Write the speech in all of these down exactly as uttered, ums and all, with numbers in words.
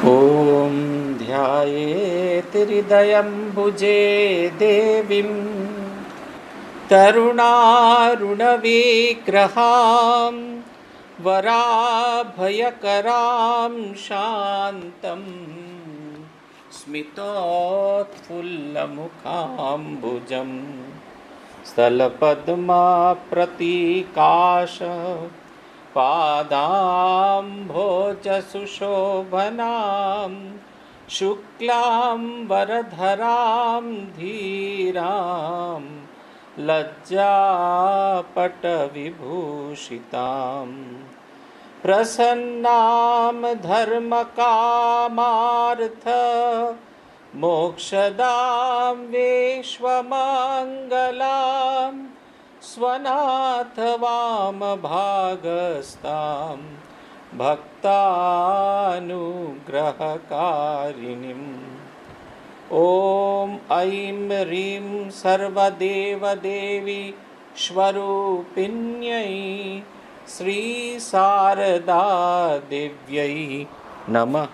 ॐ ध्यायेत् हृदयम्बुजे देवीं तरुणारुणविग्रहां वराभयकरां शान्तं स्मितोत्फुल्लमुखाम्बुजं स्थलपद्मप्रतीकाश पादाम्भोजसुशोभनां शुक्लां वरधरां धीरां लज्जापटविभूषितां प्रसन्नां धर्मकामार्थ मोक्षदां विश्वमङ्गलां स्वनाथ वामभागस्तां भक्तानुग्रहकारिणीम्। ॐ ऐं ह्रीं सर्वदेवदेवी स्वरूपिण्यै শ্রীশারদাদেব্যৈ নমঃ।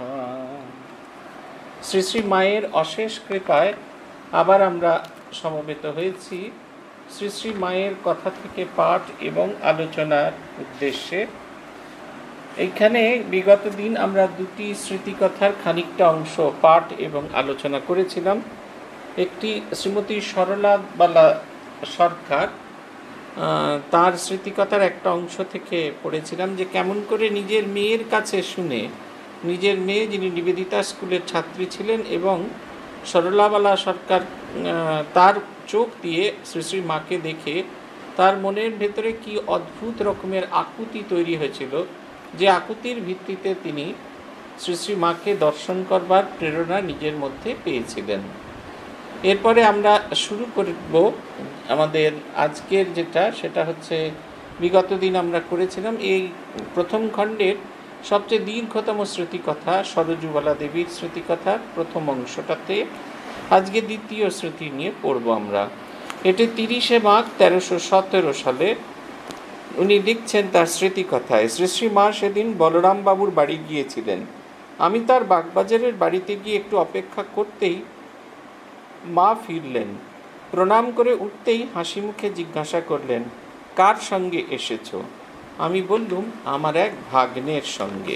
শ্রী শ্রী মায়ের অশেষ কৃপায় আবার আমরা সমবেত হয়েছি শ্রী শ্রী মায়ের কথা থেকে পাঠ এবং আলোচনার উদ্দেশ্যে। এইখানে বিগত দিন আমরা দুটি স্মৃতিকথার খানিকটা অংশ পাঠ এবং আলোচনা করেছিলাম। একটি শ্রীমতী সরলা বালা সরকার তার স্মৃতিকথার একটা অংশ থেকে পড়েছিলাম যে কেমন করে নিজের মেয়ের কাছে শুনে, নিজের মেয়ে যিনি নিবেদিতা স্কুলের ছাত্রী ছিলেন এবং সরলাবালা সরকার তার চোখ দিয়ে শ্রী শ্রী মাকে দেখে তার মনের ভেতরে কি অদ্ভুত রকমের আকুতি তৈরি হয়েছিল, যে আকুতির ভিত্তিতে তিনি শ্রী শ্রী মাকে দর্শন করবার প্রেরণা নিজের মধ্যে পেয়েছিলেন। এরপরে আমরা শুরু করব আমাদের আজকের যেটা, সেটা হচ্ছে বিগত দিন আমরা করেছিলাম এই প্রথম খণ্ডের সবচেয়ে দীর্ঘতম স্মৃতিকথা সরজুবালা দেবীর স্মৃতিকথার প্রথম অংশটাতে আজকে দ্বিতীয় স্মৃতি নিয়ে পড়ব আমরা। এটি তিরিশে মাঘ তেরোশো সতেরো সালে উনি লিখছেন তার স্মৃতিকথায়, শ্রী শ্রী মা সেদিন বলরাম বাবুর বাড়ি গিয়েছিলেন। আমি তার বাগবাজারের বাড়িতে গিয়ে একটু অপেক্ষা করতেই মা ফিরলেন। প্রণাম করে উঠতেই হাসি মুখে জিজ্ঞাসা করলেন, কার সঙ্গে এসেছো? আমি বললুম, আমার এক ভাগ্নের সঙ্গে।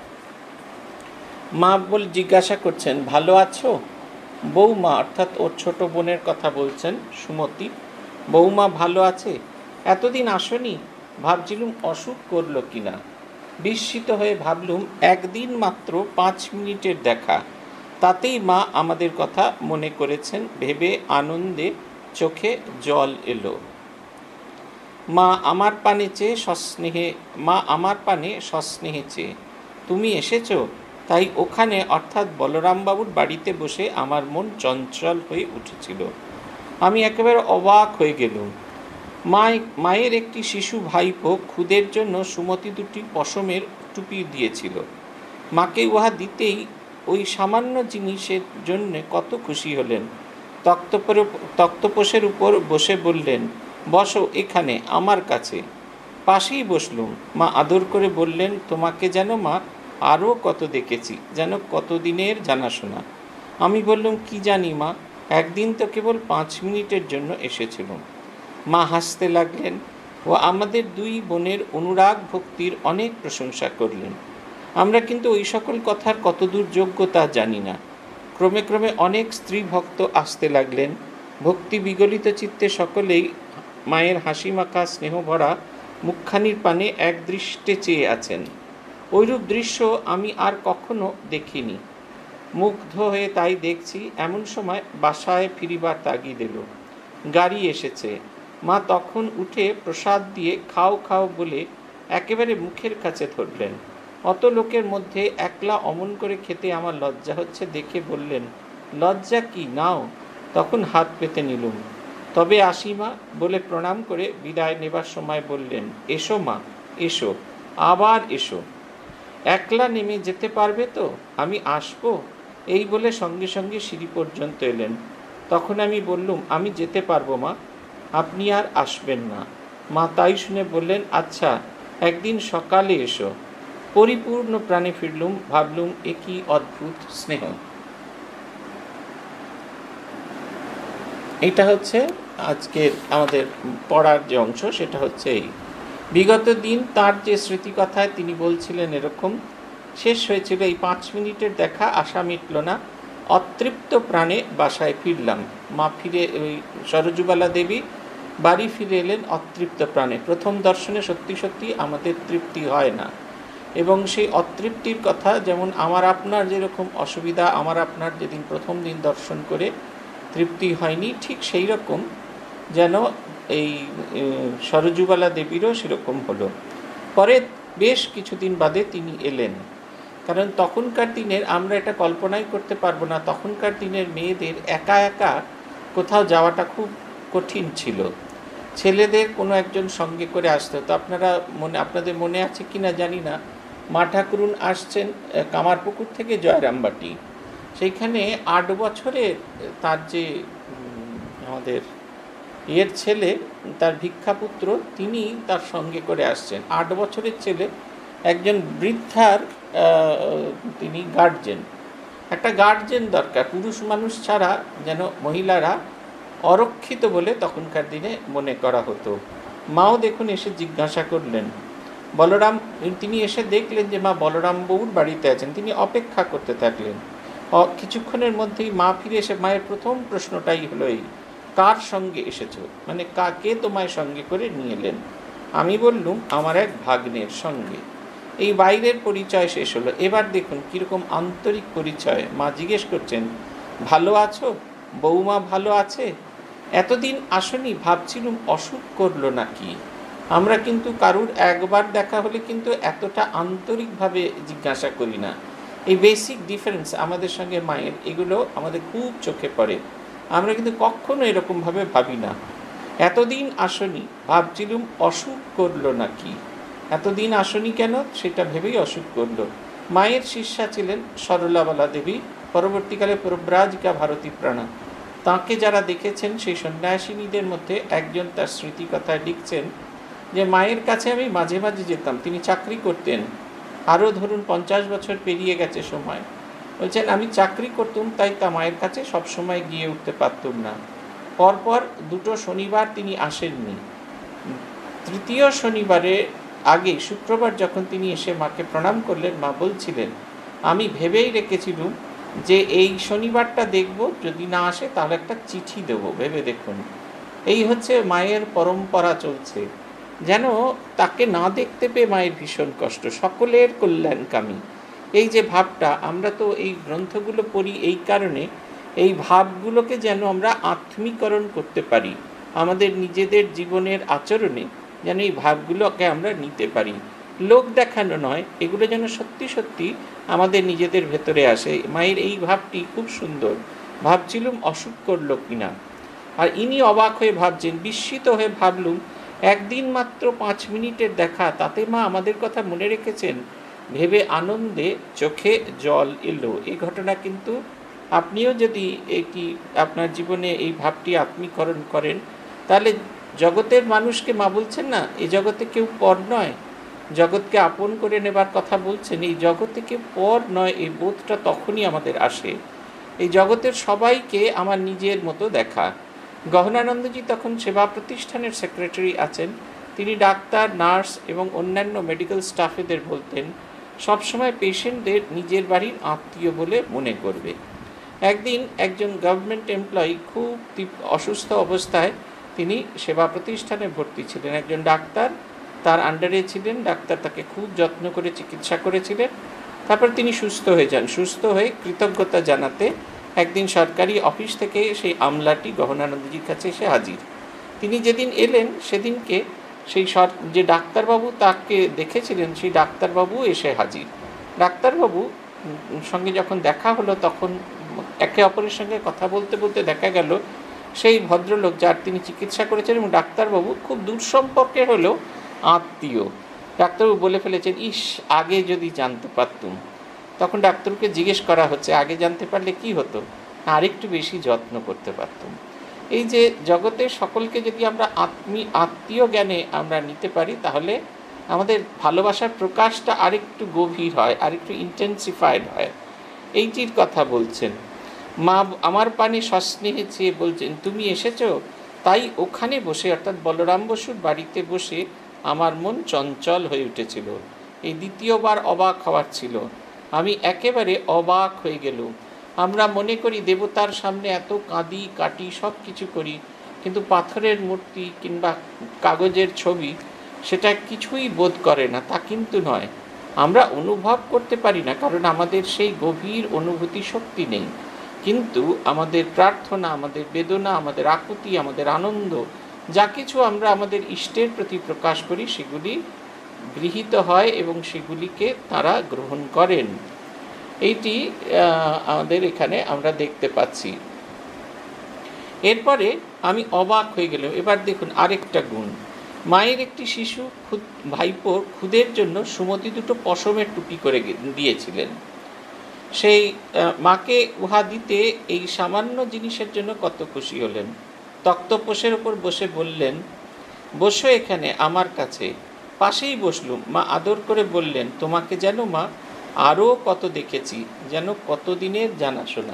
মা বল জিজ্ঞাসা করছেন, ভালো আছো? বৌমা অর্থাৎ ওর ছোট বোনের কথা বলছেন, সুমতি। বৌমা ভালো আছে? এতদিন আসনি, ভাবছিলুম অসুখ করলো কিনা। বিস্মিত হয়ে ভাবলুম একদিন মাত্র পাঁচ মিনিটের দেখা, তাতেই মা আমাদের কথা মনে করেছেন ভেবে আনন্দে চোখে জল এলো। মা আমার পানে চেয়ে সস্নেহে মা আমার পানে সস্নেহে চেয়ে তুমি এসেছো? তাই ওখানে অর্থাৎ বলরামবাবুর বাড়িতে বসে আমার মন চঞ্চল হয়ে উঠেছিল। আমি একেবারে অবাক হয়ে গেলুম। মা মায়ের একটি শিশু ভাইপো খুদের জন্য সুমতি দুটি পশমের টুপি দিয়েছিল। মাকে উহা দিতেই ওই সামান্য জিনিসের জন্য কত খুশি হলেন। তক্তপোর তক্তপোষের উপর বসে বললেন, বসো এখানে আমার কাছে। পাশেই বসলুম। মা আদর করে বললেন, তোমাকে যেন মা আরও কত দেখেছি, যেন কতদিনের জানাশোনা। আমি বললুম, কি জানি মা, একদিন তো কেবল পাঁচ মিনিটের জন্য এসেছিলাম। মা হাসতে লাগলেন ও আমাদের দুই বোনের অনুরাগ ভক্তির অনেক প্রশংসা করলেন। আমরা কিন্তু ওই সকল কথার কতদূর যোগ্য তা জানি না। ক্রমে ক্রমে অনেক স্ত্রী ভক্ত আসতে লাগলেন। ভক্তি বিগলিত চিত্তে সকলেই মায়ের হাসি মাখা স্নেহভরা মুখখানির পানে এক দৃষ্টে চেয়ে আছেন। ওইরূপ দৃশ্য আমি আর কখনো দেখিনি। মুগ্ধ হয়ে তাই দেখছি। এমন সময় বাসায় ফিরিবার তাগিদ এলো। গাড়ি এসেছে। মা তখন উঠে প্রসাদ দিয়ে খাও খাও বলে একেবারে মুখের কাছে ধরলেন। অত লোকের মধ্যে একলা অমন করে খেতে আমার লজ্জা হচ্ছে দেখে বললেন, লজ্জা কি, নাও। তখন হাত পেতে নিলুম। তবে আসি মা বলে প্রণাম করে বিদায় নেবার সময় বললেন, এসো মা, এসো, আবার এসো। একলা নেমে যেতে পারবে তো? আমি আসবো এই বলে সঙ্গে সঙ্গে সিঁড়ি পর্যন্ত এলেন। তখন আমি বললুম, আমি যেতে পারবো মা, আপনি আর আসবেন না। মা তাই শুনে বললেন, আচ্ছা একদিন সকালে এসো। পরিপূর্ণ প্রাণে ফিরলুম, ভাবলুম এ কি অদ্ভুত স্নেহ। এটা হচ্ছে আজকের আমাদের পড়ার যে অংশ, সেটা হচ্ছে এই বিগত দিন তার যে স্মৃতিকথায় তিনি বলছিলেন এরকম শেষ হয়েছিল এই পাঁচ মিনিটের দেখা, আশা মিটল না, অতৃপ্ত প্রাণে বাসায় ফিরলাম। মা ফিরে ওই সরজুবালা দেবী বাড়ি ফিরে এলেন অতৃপ্ত প্রাণে। প্রথম দর্শনে সত্যি সত্যি আমাদের তৃপ্তি হয় না, এবং সেই অতৃপ্তির কথা যেমন আমার আপনার যেরকম অসুবিধা, আমার আপনার যেদিন প্রথম দিন দর্শন করে তৃপ্তি হয়নি, ঠিক সেই রকম যেন এই সরজুবালা দেবীরও সেরকম হলো। পরে বেশ কিছুদিন বাদে তিনি এলেন, কারণ তখনকার দিনের আমরা এটা কল্পনাই করতে পারবো না, তখনকার দিনের মেয়েদের একা একা কোথাও যাওয়াটা খুব কঠিন ছিল। ছেলেদের কোনো একজন সঙ্গে করে আসতে হতো। আপনারা মনে আপনাদের মনে আছে কি না জানি না, মা ঠাকুরুন আসছেন কামারপুকুর থেকে জয়রামবাটি, সেইখানে আট বছরের তার যে আমাদের এর ছেলে, তার ভিক্ষাপুত্র, তিনি তার সঙ্গে করে আসছেন। আট বছরের ছেলে, একজন বৃদ্ধার তিনি গার্জেন। একটা গার্জেন দরকার, পুরুষ মানুষ ছাড়া যেন মহিলারা অরক্ষিত বলে তখনকার দিনে মনে করা হতো। মাও দেখুন এসে জিজ্ঞাসা করলেন, বলরাম, তিনি এসে দেখলেন যে মা বলরাম বাবুর বাড়িতে আছেন, তিনি অপেক্ষা করতে থাকলেন। কিছুক্ষণের মধ্যেই মা ফিরে এসে মায়ের প্রথম প্রশ্নটাই হলো এই, কার সঙ্গে এসেছো, মানে কাকে তোমায় সঙ্গে করে নিয়ে এলেন? আমি বললুম আমার এক ভাগ্নের সঙ্গে। এই বাইরের পরিচয় শেষ হলো। এবার দেখুন কীরকম আন্তরিক পরিচয়। মা জিজ্ঞেস করছেন, ভালো আছো বৌমা? ভালো আছে? এতদিন আসনি, ভাবছিলুম অসুখ করলো নাকি। আমরা কিন্তু কারুর একবার দেখা হলে কিন্তু এতটা আন্তরিকভাবে জিজ্ঞাসা করি না। এই বেসিক ডিফারেন্স আমাদের সঙ্গে মায়ের, এগুলো আমাদের খুব চোখে পড়ে। আমরা কিন্তু কখনো এরকমভাবে ভাবি না, এতদিন আসনি, ভাবছিলুম অসুখ করলো নাকি। এতদিন আসনি কেন সেটা ভেবেই অসুখ করলো। মায়ের শিষ্যা ছিলেন সরলাবালা দেবী, পরবর্তীকালে প্রব্রাজিকা ভারতী প্রাণা। তাঁকে যারা দেখেছেন সেই সন্ন্যাসিনীদের মধ্যে একজন তার স্মৃতিকথায় লিখছেন যে মায়ের কাছে আমি মাঝে মাঝে যেতাম, তিনি চাকরি করতেন, আরও ধরুন পঞ্চাশ বছর পেরিয়ে গেছে সময়। বলছেন আমি চাকরি করতাম, তাই তা মায়ের কাছে সবসময় গিয়ে উঠতে পারতুম না। পরপর দুটো শনিবার তিনি আসেননি। তৃতীয় শনিবারে আগে শুক্রবার যখন তিনি এসে মাকে প্রণাম করলেন, মা বলছিলেন আমি ভেবেই রেখেছিলুম যে এই শনিবারটা দেখব, যদি না আসে তাহলে একটা চিঠি দেব, ভেবে দেখুন। এই হচ্ছে মায়ের পরম্পরা চলছে। যেন তাকে না দেখতে পেয়ে মায়ের ভীষণ কষ্ট, সকলের কল্যাণকামী এই যে ভাবটা। আমরা তো এই গ্রন্থগুলো পড়ি এই কারণে, এই ভাবগুলোকে যেন আমরা আত্মীকরণ করতে পারি আমাদের নিজেদের জীবনের আচরণে, যেন এই ভাবগুলোকে আমরা নিতে পারি। লোক দেখানো নয়, এগুলো যেন সত্যি সত্যি আমাদের নিজেদের ভেতরে আসে। মায়ের এই ভাবটি খুব সুন্দর। ভাবছিলুম অসুখ করলো কিনা, আর ইনি অবাক হয়ে ভাবছেন, বিস্মিত হয়ে ভাবলুম একদিন মাত্র পাঁচ মিনিটের দেখা, তাতে মা আমাদের কথা মনে রেখেছেন। ভেবে আনন্দে চোখে জল এলো। এই ঘটনা কিন্তু আপনিও যদি এটি আপনার জীবনে এই ভাবটি আত্মীকরণ করেন, তাহলে জগতের মানুষকে মা বলছেন না, এই জগতে কেউ পর নয়, জগৎকে আপন করে নেবার কথা বলছেন। এই জগতে কেউ পর নয়, এই বোধটা তখনই আমাদের আসে। এই জগতের সবাইকে আমার নিজের মতো দেখা। গহনানন্দজি তখন সেবা প্রতিষ্ঠানের সেক্রেটারি আছেন। তিনি ডাক্তার, নার্স এবং অন্যান্য মেডিকেল স্টাফেদের বলতেন সবসময় পেশেন্টদের নিজের বাড়ির আত্মীয় বলে মনে করবে। একদিন একজন গভর্নমেন্ট এমপ্লয়ি খুব অসুস্থ অবস্থায় তিনি সেবা প্রতিষ্ঠানে ভর্তি ছিলেন। একজন ডাক্তার তার আন্ডারে ছিলেন, ডাক্তার তাকে খুব যত্ন করে চিকিৎসা করেছিলেন। তারপর তিনি সুস্থ হয়ে যান। সুস্থ হয়ে কৃতজ্ঞতা জানাতে একদিন সরকারি অফিস থেকে সেই আমলাটি গহনানন্দজির কাছে এসে হাজির। তিনি যেদিন এলেন সেদিনকে সেই যে ডাক্তারবাবু তাকে দেখেছিলেন, সেই ডাক্তারবাবু এসে হাজির। ডাক্তারবাবু সঙ্গে যখন দেখা হলো, তখন একে অপরের সঙ্গে কথা বলতে বলতে দেখা গেল সেই ভদ্রলোক যার তিনি চিকিৎসা করেছেন এবং ডাক্তারবাবু খুব দূর সম্পর্কে হলেও আত্মীয়। ডাক্তারবাবু বলে ফেলেছেন, ইস, আগে যদি জানতে পারতুম। তখন ডাক্তারকে জিজ্ঞেস করা হচ্ছে, আগে জানতে পারলে কি হতো? আরেকটু বেশি যত্ন করতে পারতুম। এই যে জগতে সকলকে যদি আমরা আত্মী আত্মীয় জ্ঞানে আমরা নিতে পারি, তাহলে আমাদের ভালোবাসার প্রকাশটা আরেকটু গভীর হয়, আরেকটু ইন্টেন্সিফাইড হয়। এইটির কথা বলছেন। মা আমার পানে সস্নেহে চেয়ে বলছেন, তুমি এসেছো, তাই ওখানে বসে অর্থাৎ বলরাম বসুর বাড়িতে বসে আমার মন চঞ্চল হয়ে উঠেছিল। এই দ্বিতীয়বার অবাক হওয়ার ছিল। আমি একেবারে অবাক হয়ে গেলুম। আমরা মনে করি দেবতার সামনে এত কাঁদি কাটি সব কিছু করি, কিন্তু পাথরের মূর্তি কিংবা কাগজের ছবি সেটা কিছুই বোধ করে না, তা কিন্তু নয়। আমরা অনুভব করতে পারি না, কারণ আমাদের সেই গভীর অনুভূতি শক্তি নেই। কিন্তু আমাদের প্রার্থনা, আমাদের বেদনা, আমাদের আকুতি, আমাদের আনন্দ, যা কিছু আমরা আমাদের ইষ্টের প্রতি প্রকাশ করি সেগুলি গৃহীত হয় এবং সেগুলিকে তারা গ্রহণ করেন। এইটি আমাদের এখানে আমরা দেখতে পাচ্ছি। এরপরে আমি অবাক হয়ে গেলাম। এবার দেখুন আরেকটা গুণ। মায়ের একটি শিশু খুদ ভাইপোর খুদের জন্য সুমতি দুটো পশমের টুপি করে দিয়েছিলেন। সেই মাকে উহা দিতে এই সামান্য জিনিসের জন্য কত খুশি হলেন। তক্তপোষের ওপর বসে বললেন, বসো এখানে আমার কাছে। পাশেই বসলুম। মা আদর করে বললেন, তোমাকে যেন মা আরও কত দেখেছি, যেন কতদিনের জানাশোনা।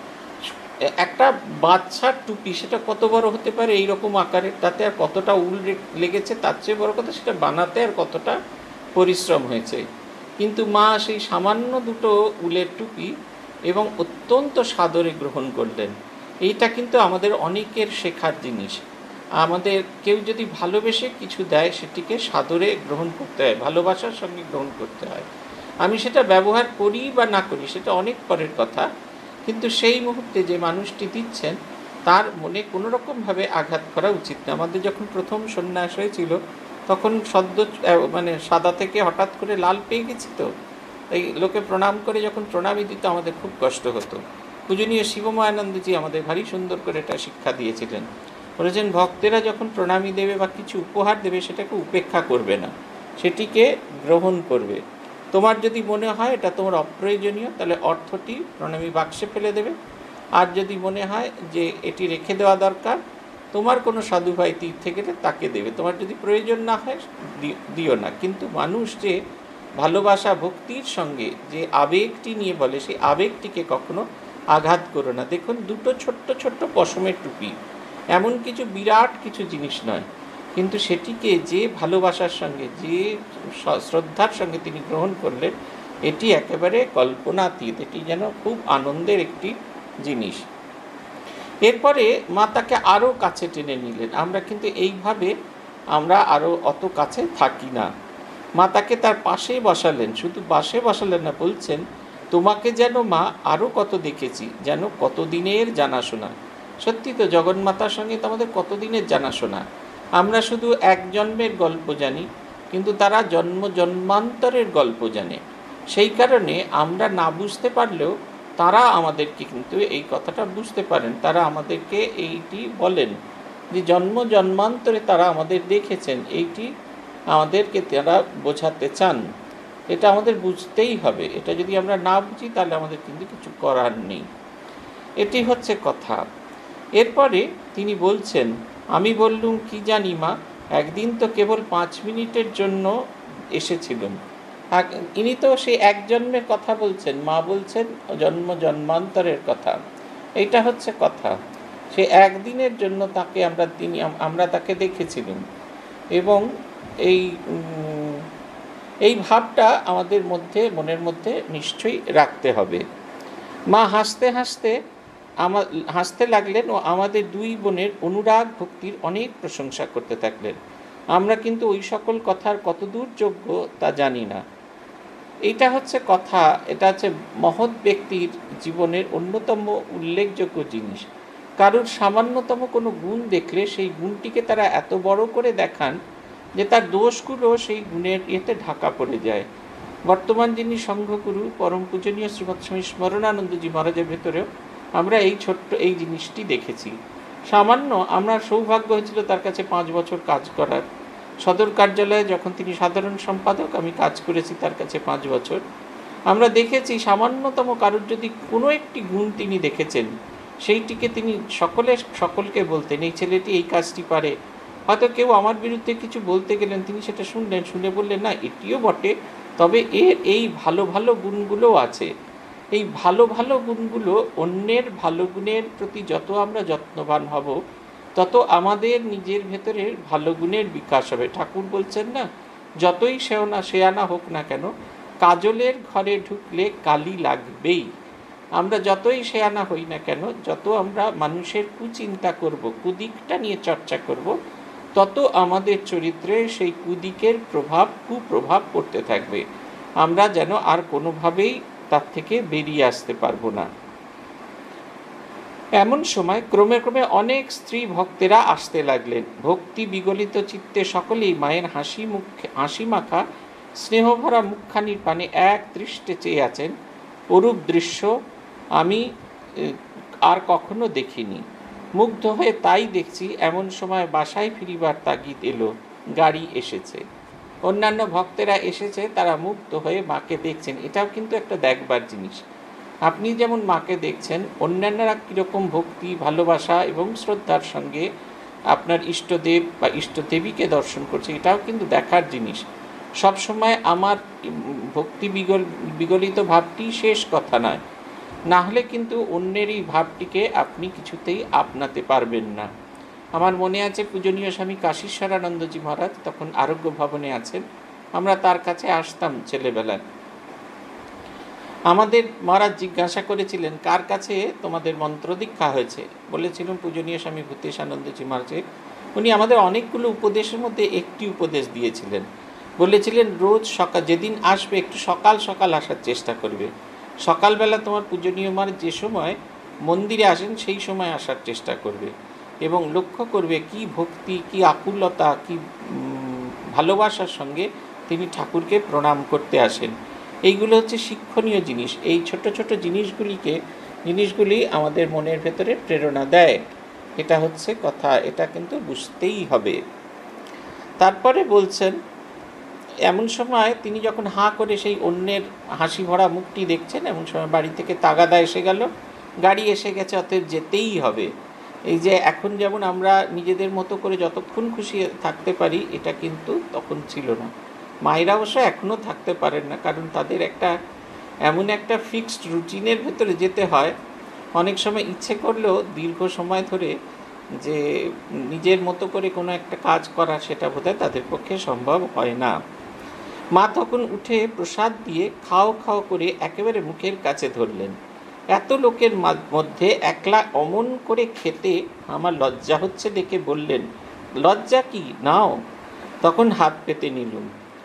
একটা বাচ্চার টুপি সেটা কত বড় হতে পারে এই রকম আকারের, তাতে আর কতটা উল লেগেছে তার চেয়ে বড় কথা সেটা বানাতে আর কতটা পরিশ্রম হয়েছে। কিন্তু মা সেই সামান্য দুটো উলের টুপি এবং অত্যন্ত সাদরে গ্রহণ করলেন। এইটা কিন্তু আমাদের অনেকের শেখার জিনিস। আমাদের কেউ যদি ভালোবেসে কিছু দেয় সেটিকে সাদরে গ্রহণ করতে হয়, ভালোবাসার সঙ্গে গ্রহণ করতে হয়। আমি সেটা ব্যবহার করি বা না করি সেটা অনেক পরের কথা, কিন্তু সেই মুহূর্তে যে মানুষটি দিচ্ছেন তার মনে কোনো রকমভাবে আঘাত করা উচিত না। আমাদের যখন প্রথম সন্ন্যাস হয়েছিল তখন সদ্য মানে সাদা থেকে হঠাৎ করে লাল পেয়ে গেছি, তো এই লোকে প্রণাম করে যখন প্রণামী দিত আমাদের খুব কষ্ট হতো। পূজনীয় শিবময়ানন্দজি আমাদের ভারী সুন্দর করে এটা শিক্ষা দিয়েছিলেন। বলেছেন ভক্তেরা যখন প্রণামী দেবে বা কিছু উপহার দেবে সেটাকে উপেক্ষা করবে না, সেটিকে গ্রহণ করবে। তোমার যদি মনে হয় এটা তোমার অপ্রয়োজনীয় তাহলে অর্থটি প্রণামী বাক্সে ফেলে দেবে, আর যদি মনে হয় যে এটি রেখে দেওয়া দরকার, তোমার কোনো সাধু ভাই তীর্থে গেলে তাকে দেবে। তোমার যদি প্রয়োজন না হয় দিও না। কিন্তু মানুষ যে ভালোবাসা ভক্তির সঙ্গে যে আবেগটি নিয়ে বলে সেই আবেগটিকে কখনো আঘাত করো না। দেখুন দুটো ছোট্ট ছোট্ট পশমের টুপি, এমন কিছু বিরাট কিছু জিনিস নয়, কিন্তু সেটিকে যে ভালোবাসার সঙ্গে যে শ্রদ্ধার সঙ্গে তিনি গ্রহণ করলেন এটি একেবারে কল্পনাতীত। এটি যেন খুব আনন্দের একটি জিনিস। এরপরে মা তাকে আরও কাছে টেনে নিলেন। আমরা কিন্তু এইভাবে আমরা আরও অত কাছে থাকি না। মা তাকে তার পাশে বসালেন, শুধু পাশে বসালেন না, বলছেন তোমাকে যেন মা আরও কত দেখেছি, যেন কতদিনের জানাশোনা। সত্যি তো জগন্মাতার সঙ্গে তো আমাদের কতদিনের জানাশোনা। আমরা শুধু এক জন্মের গল্প জানি, কিন্তু তারা জন্ম জন্মান্তরের গল্প জানে। সেই কারণে আমরা না বুঝতে পারলেও তারা আমাদেরকে কিন্তু এই কথাটা বুঝতে পারেন। তারা আমাদেরকে এইটি বলেন যে জন্ম জন্মান্তরে তারা আমাদের দেখেছেন, এইটি আমাদেরকে তারা বোঝাতে চান। এটা আমাদের বুঝতেই হবে। এটা যদি আমরা না বুঝি তাহলে আমাদের কিন্তু কিছু করার নেই। এটি হচ্ছে কথা। এরপরে তিনি বলছেন, আমি বললুম কি জানি মা, একদিন তো কেবল পাঁচ মিনিটের জন্য এসেছিলেন। ইনি তো সেই এক জন্মের কথা বলছেন, মা বলছেন জন্ম জন্মান্তরের কথা। এইটা হচ্ছে কথা। সে একদিনের জন্য তাকে আমরা তিনি আমরা তাকে দেখেছিলাম, এবং এই এই ভাবটা আমাদের মধ্যে মনের মধ্যে নিশ্চয়ই রাখতে হবে। মা হাসতে হাসতে আমা হাসতে লাগলেন ও আমাদের দুই বোনের অনুরাগ ভক্তির অনেক প্রশংসা করতে থাকলেন। আমরা কিন্তু ওই সকল কথার কতদূর যোগ্য তা জানি না। এইটা হচ্ছে কথা। এটা হচ্ছে মহৎ ব্যক্তির জীবনের অন্যতম উল্লেখযোগ্য জিনিস। কারোর সামান্যতম কোনো গুণ দেখলে সেই গুণটিকে তারা এত বড় করে দেখান যে তার দোষগুলো সেই গুণের এতে ঢাকা পড়ে যায়। বর্তমান যিনি সংঘগুরু পরম পূজনীয় শ্রীমৎ স্বামী স্মরণানন্দজি মহারাজের ভেতরেও আমরা এই ছোট্ট এই জিনিসটি দেখেছি। সামান্য আমরা সৌভাগ্য হয়েছিল তার কাছে পাঁচ বছর কাজ করার। সদর কার্যালয়ে যখন তিনি সাধারণ সম্পাদক, আমি কাজ করেছি তার কাছে পাঁচ বছর। আমরা দেখেছি সামান্যতম কারোর যদি কোনো একটি গুণ তিনি দেখেছেন, সেইটিকে তিনি সকলে সকলকে বলতেন এই ছেলেটি এই কাজটি পারে, হয়তো কেউ আমার বিরুদ্ধে কিছু বলতে গেলেন, তিনি সেটা শুনলেন, শুনে বললেন না এটিও বটে, তবে এর এই ভালো ভালো গুণগুলোও আছে। এই ভালো ভালো গুণগুলো, অন্যের ভালো গুণের প্রতি যত আমরা যত্নবান হব, তত আমাদের নিজের ভেতরের ভালো গুণের বিকাশ হবে। ঠাকুর বলছেন না, যতই সেওনা শেয়ানা হোক না কেন, কাজলের ঘরে ঢুকলে কালি লাগবেই। আমরা যতই শেয়ানা হই না কেন, যত আমরা মানুষের কুচিন্তা করব, কুদিকটা নিয়ে চর্চা করব, তত আমাদের চরিত্রে সেই কুদিকের প্রভাব, কুপ্রভাব পড়তে থাকবে। আমরা যেন আর কোনোভাবেই তার থেকে বেরিয়ে আসতে পারবো না। এমন সময় ক্রমে ক্রমে অনেক স্ত্রী ভক্তেরা আসতে লাগলেন। ভক্তি বিগলিত চিত্তে সকলেই মায়ের হাসি মুখ হাসি মাখা স্নেহভরা মুখখানির পানে এক দৃষ্টে চেয়ে আছেন। অরূপ দৃশ্য আমি আর কখনো দেখিনি। মুগ্ধ হয়ে তাই দেখছি। এমন সময় বাসায় ফিরিবার তাগিদ এলো, গাড়ি এসেছে। অন্যান্য ভক্তেরা এসেছে, তারা মুগ্ধ হয়ে মাকে দেখছেন। এটাও কিন্তু একটা দেখবার জিনিস। আপনি যেমন মাকে দেখছেন, অন্যান্যরা কীরকম ভক্তি, ভালোবাসা এবং শ্রদ্ধার সঙ্গে আপনার ইষ্টদেব বা ইষ্টদেবীকে দর্শন করছে, এটাও কিন্তু দেখার জিনিস। সবসময় আমার ভক্তি বিগল বিগলিত ভাবটি শেষ কথা নয়, না হলে কিন্তু অন্যের এই ভাবটিকে আপনি কিছুতেই আপনাতে পারবেন না। আমার মনে আছে পূজনীয় স্বামী কাশীশ্বরানন্দজি মহারাজ তখন আরোগ্য ভবনে আছেন, আমরা তার কাছে আসতাম ছেলেবেলায়। আমাদের মহারাজ জিজ্ঞাসা করেছিলেন, কার কাছে তোমাদের মন্ত্র দীক্ষা হয়েছে? বলেছিলাম পূজনীয় স্বামী ভূতেশানন্দজি মহারাজের। উনি আমাদের অনেকগুলো উপদেশের মধ্যে একটি উপদেশ দিয়েছিলেন। বলেছিলেন, রোজ সকাল যেদিন আসবে একটু সকাল সকাল আসার চেষ্টা করবে। সকালবেলা তোমার পূজনীয় মহারাজ যে সময় মন্দিরে আসেন সেই সময় আসার চেষ্টা করবে, এবং লক্ষ্য করবে কি ভক্তি, কি আকুলতা, কি ভালোবাসার সঙ্গে তিনি ঠাকুরকে প্রণাম করতে আসেন। এইগুলো হচ্ছে শিক্ষণীয় জিনিস। এই ছোট ছোট জিনিসগুলিকে জিনিসগুলি আমাদের মনের ভেতরে প্রেরণা দেয়। এটা হচ্ছে কথা, এটা কিন্তু বুঝতেই হবে। তারপরে বলছেন, এমন সময় তিনি যখন হাঁ করে সেই অন্যের হাসি ভরা মুখটি দেখছেন, এমন সময় বাড়ি থেকে তাগাদা এসে গেল, গাড়ি এসে গেছে, অতএব যেতেই হবে। এই যে এখন যেমন আমরা নিজেদের মতো করে যতক্ষণ খুশি থাকতে পারি, এটা কিন্তু তখন ছিল না। মায়েরা অবশ্য এখনও থাকতে পারেন না, কারণ তাদের একটা এমন একটা ফিক্সড রুটিনের ভেতরে যেতে হয়। অনেক সময় ইচ্ছে করলেও দীর্ঘ সময় ধরে যে নিজের মতো করে কোনো একটা কাজ করা, সেটা বোধহয় তাদের পক্ষে সম্ভব হয় না। মা তখন উঠে প্রসাদ দিয়ে খাও খাও করে একেবারে মুখের কাছে ধরলেন। এত লোকের মধ্যে একলা অমন করে খেতে আমার লজ্জা হচ্ছে দেখে বললেন, লজ্জা কি, নাও। তখন হাত পেতে নিলুম।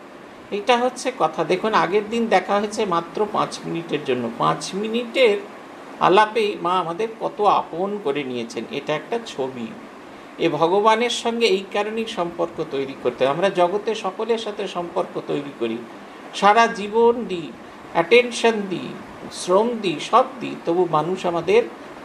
এটা হচ্ছে কথা। দেখুন, আগের দিন দেখা হয়েছে মাত্র পাঁচ মিনিটের জন্য। পাঁচ মিনিটের আলাপেই মা আমাদের কত আপন করে নিয়েছেন, এটা একটা ছবি। এ ভগবানের সঙ্গে এই কারণেই সম্পর্ক তৈরি করতে হয়। আমরা জগতে সকলের সাথে সম্পর্ক তৈরি করি, সারা জীবন দিই, অ্যাটেনশন দিই, শ্রম দিই, সব দিই, তবু মানুষ আমাদের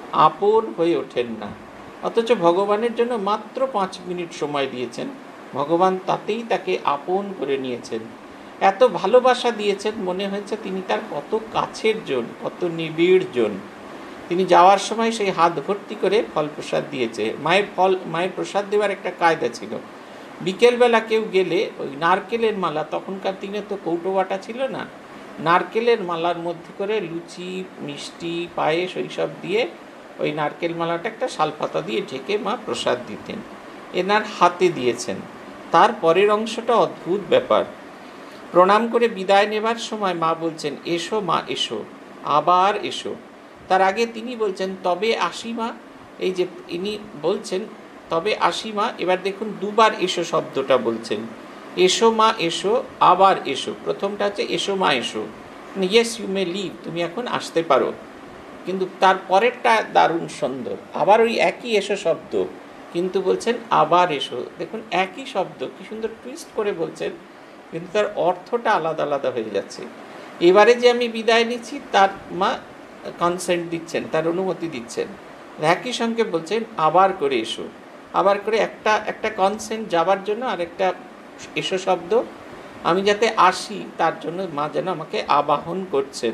আপন হয়ে ওঠেন না। অথচ ভগবানের জন্য মাত্র পাঁচ মিনিট সময় দিয়েছেন, ভগবান তাতেই তাকে আপন করে নিয়েছেন। এত ভালোবাসা দিয়েছেন, মনে হয়েছে তিনি তার কত কাছের জন, কত নিবিড় জন। তিনি যাওয়ার সময় সেই হাত ভর্তি করে ফল প্রসাদ দিয়েছে। মায়ের ফল মায়ের প্রসাদ দেওয়ার একটা কায়দা ছিল। বিকেলবেলা কেউ গেলে ওই নারকেলের মালা, তখনকার দিনে তো কৌটো বাটা ছিল না, নারকেলের মালার মধ্যে করে লুচি, মিষ্টি, পায়েস ওইসব দিয়ে ওই নারকেল মালাটা একটা শালপাতা দিয়ে ঢেকে মা প্রসাদ দিতেন। এনার হাতে দিয়েছেন। তার পরের অংশটা অদ্ভুত ব্যাপার। প্রণাম করে বিদায় নেবার সময় মা বলছেন, এসো মা এসো, আবার এসো। তার আগে তিনি বলছেন, তবে আসি মা। এই যে ইনি বলছেন তবে আসি মা, এবার দেখুন দুবার এসো শব্দটা বলছেন। এসো মা এসো, আবার এসো। প্রথমটা হচ্ছে এসো মা এসো, ইয়েস ইউ মে লিভ, তুমি এখন আসতে পারো। কিন্তু তার পরেরটা দারুণ সুন্দর, আবার ওই একই এসো শব্দ, কিন্তু বলছেন আবার এসো। দেখুন একই শব্দ, কি সুন্দর টুইস্ট করে বলছেন, কিন্তু তার অর্থটা আলাদা আলাদা হয়ে যাচ্ছে। এবারে যে আমি বিদায় নিচ্ছি, তার মা কনসেন্ট দিচ্ছেন, তার অনুমতি দিচ্ছেন। একই সঙ্গে বলছেন আবার করে এসো, আবার করে একটা একটা কনসেন্ট যাবার জন্য আর একটা এসো শব্দ। আমি যাতে আসি তার জন্য মা যেন আমাকে আবাহন করছেন।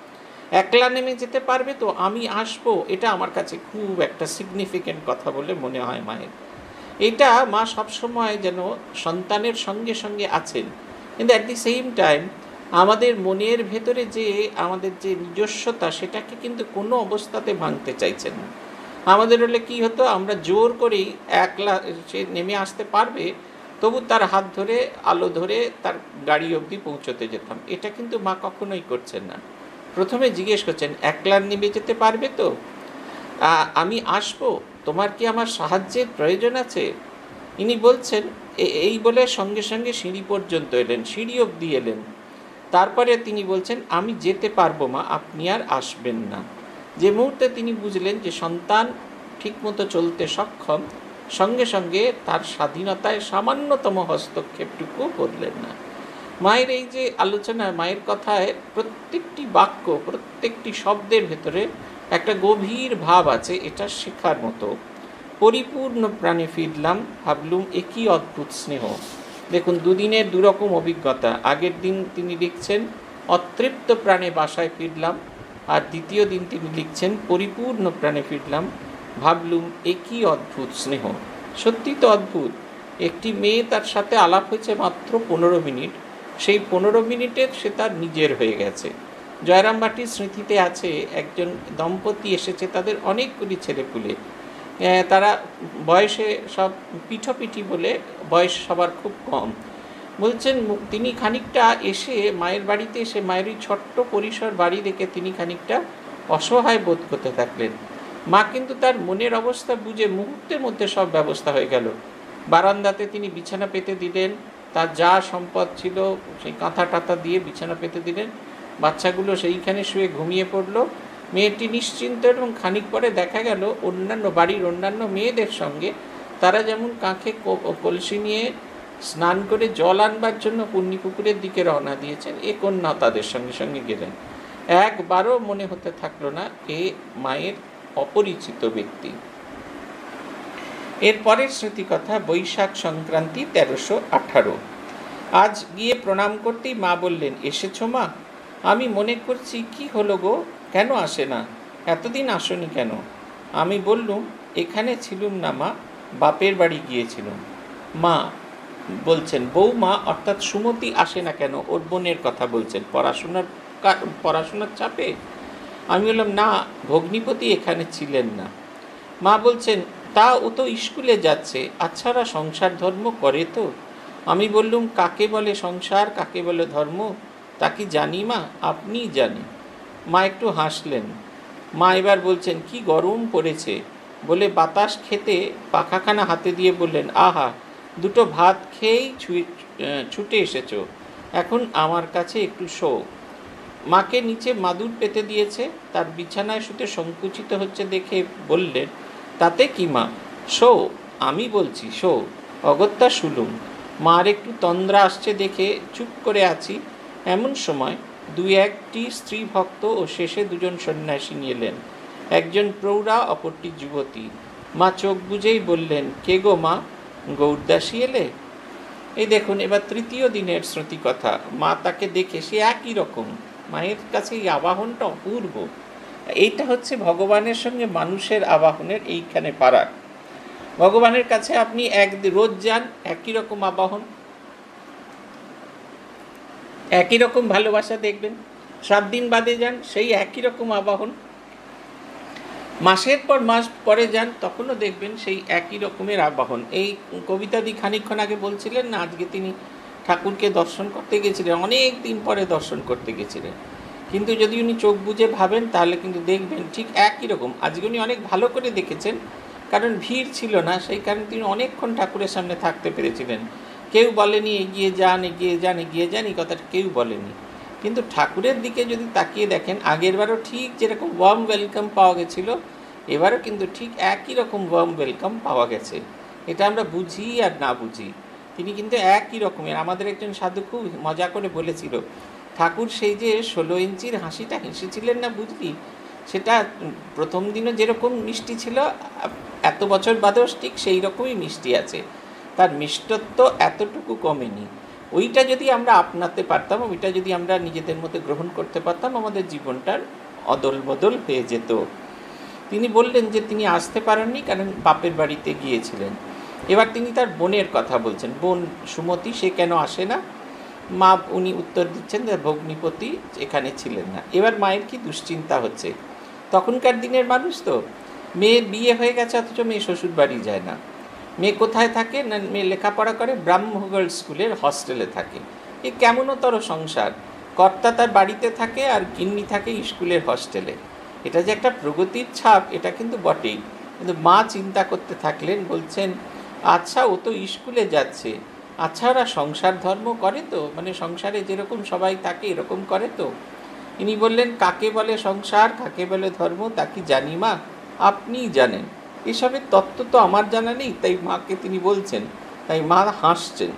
একলা নেমে যেতে পারবে তো, আমি আসবো, এটা আমার কাছে খুব একটা সিগনিফিক্যান্ট কথা বলে মনে হয় মায়ের। এটা মা সবসময় যেন সন্তানের সঙ্গে সঙ্গে আছেন, কিন্তু অ্যাট দি সেম টাইম আমাদের মনের ভেতরে যে আমাদের যে নিজস্বতা সেটাকে কিন্তু কোনো অবস্থাতে ভাঙতে চাইছেন না। আমাদের হলে কি হতো, আমরা জোর করেই একলা সে নেমে আসতে পারবে, তবু তার হাত ধরে আলো ধরে তার গাড়ি অবধি পৌঁছতে যেতাম। এটা কিন্তু মা কখনোই করছেন না। প্রথমে জিজ্ঞেস করছেন, একলা নেমে যেতে পারবে তো? আমি আসবো, তোমার কি আমার সাহায্যের প্রয়োজন আছে? ইনি বলছেন, এই বলে সঙ্গে সঙ্গে সিঁড়ি পর্যন্ত এলেন, সিঁড়ি অবধি এলেন। তারপরে তিনি বলছেন, আমি যেতে পারবো মা, আপনি আর আসবেন না। যে মুহূর্তে তিনি বুঝলেন যে সন্তান ঠিকমতো চলতে সক্ষম, সঙ্গে সঙ্গে তার স্বাধীনতায় সামান্যতম হস্তক্ষেপটুকু বদলেন না। মায়ের এই যে আলোচনা, মায়ের কথায় প্রত্যেকটি বাক্য, প্রত্যেকটি শব্দের ভেতরে একটা গভীর ভাব আছে, এটা শেখার মতো। পরিপূর্ণ প্রাণে ফিরলাম, ভাবলুম একই অদ্ভুত স্নেহ। দেখুন, দুদিনের দুরকম অভিজ্ঞতা। আগের দিন তিনি লিখছেন অতৃপ্ত প্রাণে বাসায় ফিরলাম, আর দ্বিতীয় দিন তিনি লিখছেন পরিপূর্ণ প্রাণে ফিরলাম, ভাবলুম একই অদ্ভুত স্নেহ। সত্যি তো অদ্ভুত। একটি মেয়ে, তার সাথে আলাপ হয়েছে মাত্র পনেরো মিনিট, সেই পনেরো মিনিটের সে তার নিজের হয়ে গেছে। জয়রামবাটির স্মৃতিতে আছে, একজন দম্পতি এসেছে, তাদের অনেকগুলি ছেলেপুলে, তারা বয়সে সব পিঠোপিঠি বলে বয়স সবার খুব কম। বলছেন তিনি খানিকটা এসে মায়ের বাড়িতে এসে মায়ের ওই ছোট্ট পরিসর বাড়ি দেখে তিনি খানিকটা অসহায় বোধ করতে থাকলেন। মা কিন্তু তার মনের অবস্থা বুঝে মুহূর্তের মধ্যে সব ব্যবস্থা হয়ে গেল। বারান্দাতে তিনি বিছানা পেতে দিলেন, তার যা সম্পদ ছিল সেই কাঁথা টাথা দিয়ে বিছানা পেতে দিলেন, বাচ্চাগুলো সেইখানে শুয়ে ঘুমিয়ে পড়লো। মেয়েটি নিশ্চিন্ত, এবং খানিক পরে দেখা গেল অন্যান্য বাড়ির অন্যান্য মেয়েদের সঙ্গে তারা যেমন কাঁখে কলসি নিয়ে স্নান করে জল আনবার জন্য পুণ্যি পুকুরের দিকে রওনা দিয়েছেন, এ কন্যা তাদের সঙ্গে সঙ্গে গেলেন। একবারও মনে হতে থাকলো না এ মায়ের অপরিচিত ব্যক্তি। এরপরের স্মৃতিকথা, বৈশাখ সংক্রান্তি তেরোশো আঠারো। আজ গিয়ে প্রণাম করতেই মা বললেন, এসেছো মা? আমি মনে করছি কি হলো গো, কেন আসে না? এতদিন আসনি কেন? আমি বললুম, এখানে ছিলুম না মা, বাপের বাড়ি গিয়েছিলাম। মা বলছেন, বৌমা অর্থাৎ সুমতি আসে না কেন? ওর বোনের কথা বলছেন, পড়াশোনার পড়াশোনার চাপে? আমি বললাম, না, ভগ্নিপতি এখানে ছিলেন না। মা বলছেন, তা ও তো স্কুলে যাচ্ছে, আচ্ছা ওরা সংসার ধর্ম করে তো? আমি বললুম, কাকে বলে সংসার, কাকে বলে ধর্ম তা কি জানি মা? আপনিই জানেন। মা একটু হাসলেন। মা এবার বলছেন, কি গরম পড়েছে বলে বাতাস খেতে পাখাখানা হাতে দিয়ে বললেন, আহা, দুটো ভাত খেয়েই ছুটে এসেছো, এখন আমার কাছে একটু শো। মাকে নিচে মাদুর পেতে দিয়েছে, তার বিছানায় শুতে সংকুচিত হচ্ছে দেখে বললেন, তাতে কি মা, শো, আমি বলছি শো। অগত্যা শুলুম। মার একটু তন্দ্রা আসছে দেখে চুপ করে আছি। এমন সময় দুই একটি স্ত্রী ভক্ত ও শেষে দুজন সন্ন্যাসী এলেন, একজন প্রৌঢ়া, অপরটি যুবতী। মা চোখ বুঝেই বললেন, কে গো মা, গৌরদাসী এলে? এই দেখুন, এবার তৃতীয় দিনের স্মৃতিকথা। মা তাকে দেখে সে একই রকম। মায়ের কাছে এই আবাহনটা অপূর্ব। এইটা হচ্ছে ভগবানের সঙ্গে মানুষের আবাহনের এইখানে পারাক। ভগবানের কাছে আপনি এক রোজ যান, একই রকম আবাহন, একই রকম ভালোবাসা দেখবেন। সাত দিন বাদে যান, সেই একই রকম আবাহন। মাসের পর মাস পরে যান, তখনও দেখবেন সেই একই রকমের আবাহন। এই কবিতাদি খানিকক্ষণ আগে বলছিলেন না, আজকে তিনি ঠাকুরকে দর্শন করতে গেছিলেন, অনেক দিন পরে দর্শন করতে গেছিলেন, কিন্তু যদি উনি চোখ বুঝে ভাবেন তাহলে কিন্তু দেখবেন ঠিক একই রকম। আজকে উনি অনেক ভালো করে দেখেছেন, কারণ ভিড় ছিল না, সেই কারণে তিনি অনেকক্ষণ ঠাকুরের সামনে থাকতে পেরেছিলেন। কেউ বলেনি এগিয়ে যান এগিয়ে যান এগিয়ে যান, এই কথাটা কেউ বলেনি। কিন্তু ঠাকুরের দিকে যদি তাকিয়ে দেখেন, আগেরবারও ঠিক যেরকম ওয়ার্ম ওয়েলকাম পাওয়া গেছিলো, এবারও কিন্তু ঠিক একই রকম ওয়ার্ম ওয়েলকাম পাওয়া গেছে। এটা আমরা বুঝি আর না বুঝি, তিনি কিন্তু একই রকমের। আমাদের একজন সাধু খুব মজা করে বলেছিল, ঠাকুর সেই যে ষোলো ইঞ্চির হাসিটা হেসেছিলেন না, বুঝলি, সেটা প্রথম দিনও যেরকম মিষ্টি ছিল, এত বছর বাদেও ঠিক সেই রকমই মিষ্টি আছে, তার মিষ্টত্ব এতটুকু কমেনি। ওইটা যদি আমরা আপনাতে পারতাম, ওইটা যদি আমরা নিজেদের মধ্যে গ্রহণ করতে পারতাম, আমাদের জীবনটার অদল বদল হয়ে যেত। তিনি বললেন যে তিনি আসতে পারেননি কারণ বাপের বাড়িতে গিয়েছিলেন। এবার তিনি তার বোনের কথা বলছেন, বোন সুমতি সে কেন আসে না। মা উনি উত্তর দিচ্ছেন যে ভগ্নিপতি এখানে ছিলেন না। এবার মায়ের কি দুশ্চিন্তা হচ্ছে, তখনকার দিনের মানুষ তো, মেয়ের বিয়ে হয়ে গেছে অথচ মেয়ে শ্বশুর বাড়ি যায় না। মেয়ে কোথায় থাকে না, মেয়ে লেখাপড়া করে ব্রাহ্মগড় স্কুলের হস্টেলে থাকে। এ কেমনতর সংসার, কর্তা তার বাড়িতে থাকে আর গিন্নি থাকে স্কুলের হস্টেলে। এটা যে একটা প্রগতির ছাপ এটা কিন্তু বটেই। কিন্তু মা চিন্তা করতে থাকলেন, বলছেন আচ্ছা ও তো স্কুলে যাচ্ছে, আচ্ছা ওরা সংসার ধর্ম করে তো, মানে সংসারে যেরকম সবাই থাকে এরকম করে তো। ইনি বললেন কাকে বলে সংসার কাকে বলে ধর্ম তা কি জানি মা, আপনিই জানেন, এসবের তত্ত্ব তো আমার জানা নেই। তাই মাকে তিনি বলছেন, তাই মা হাসছেন।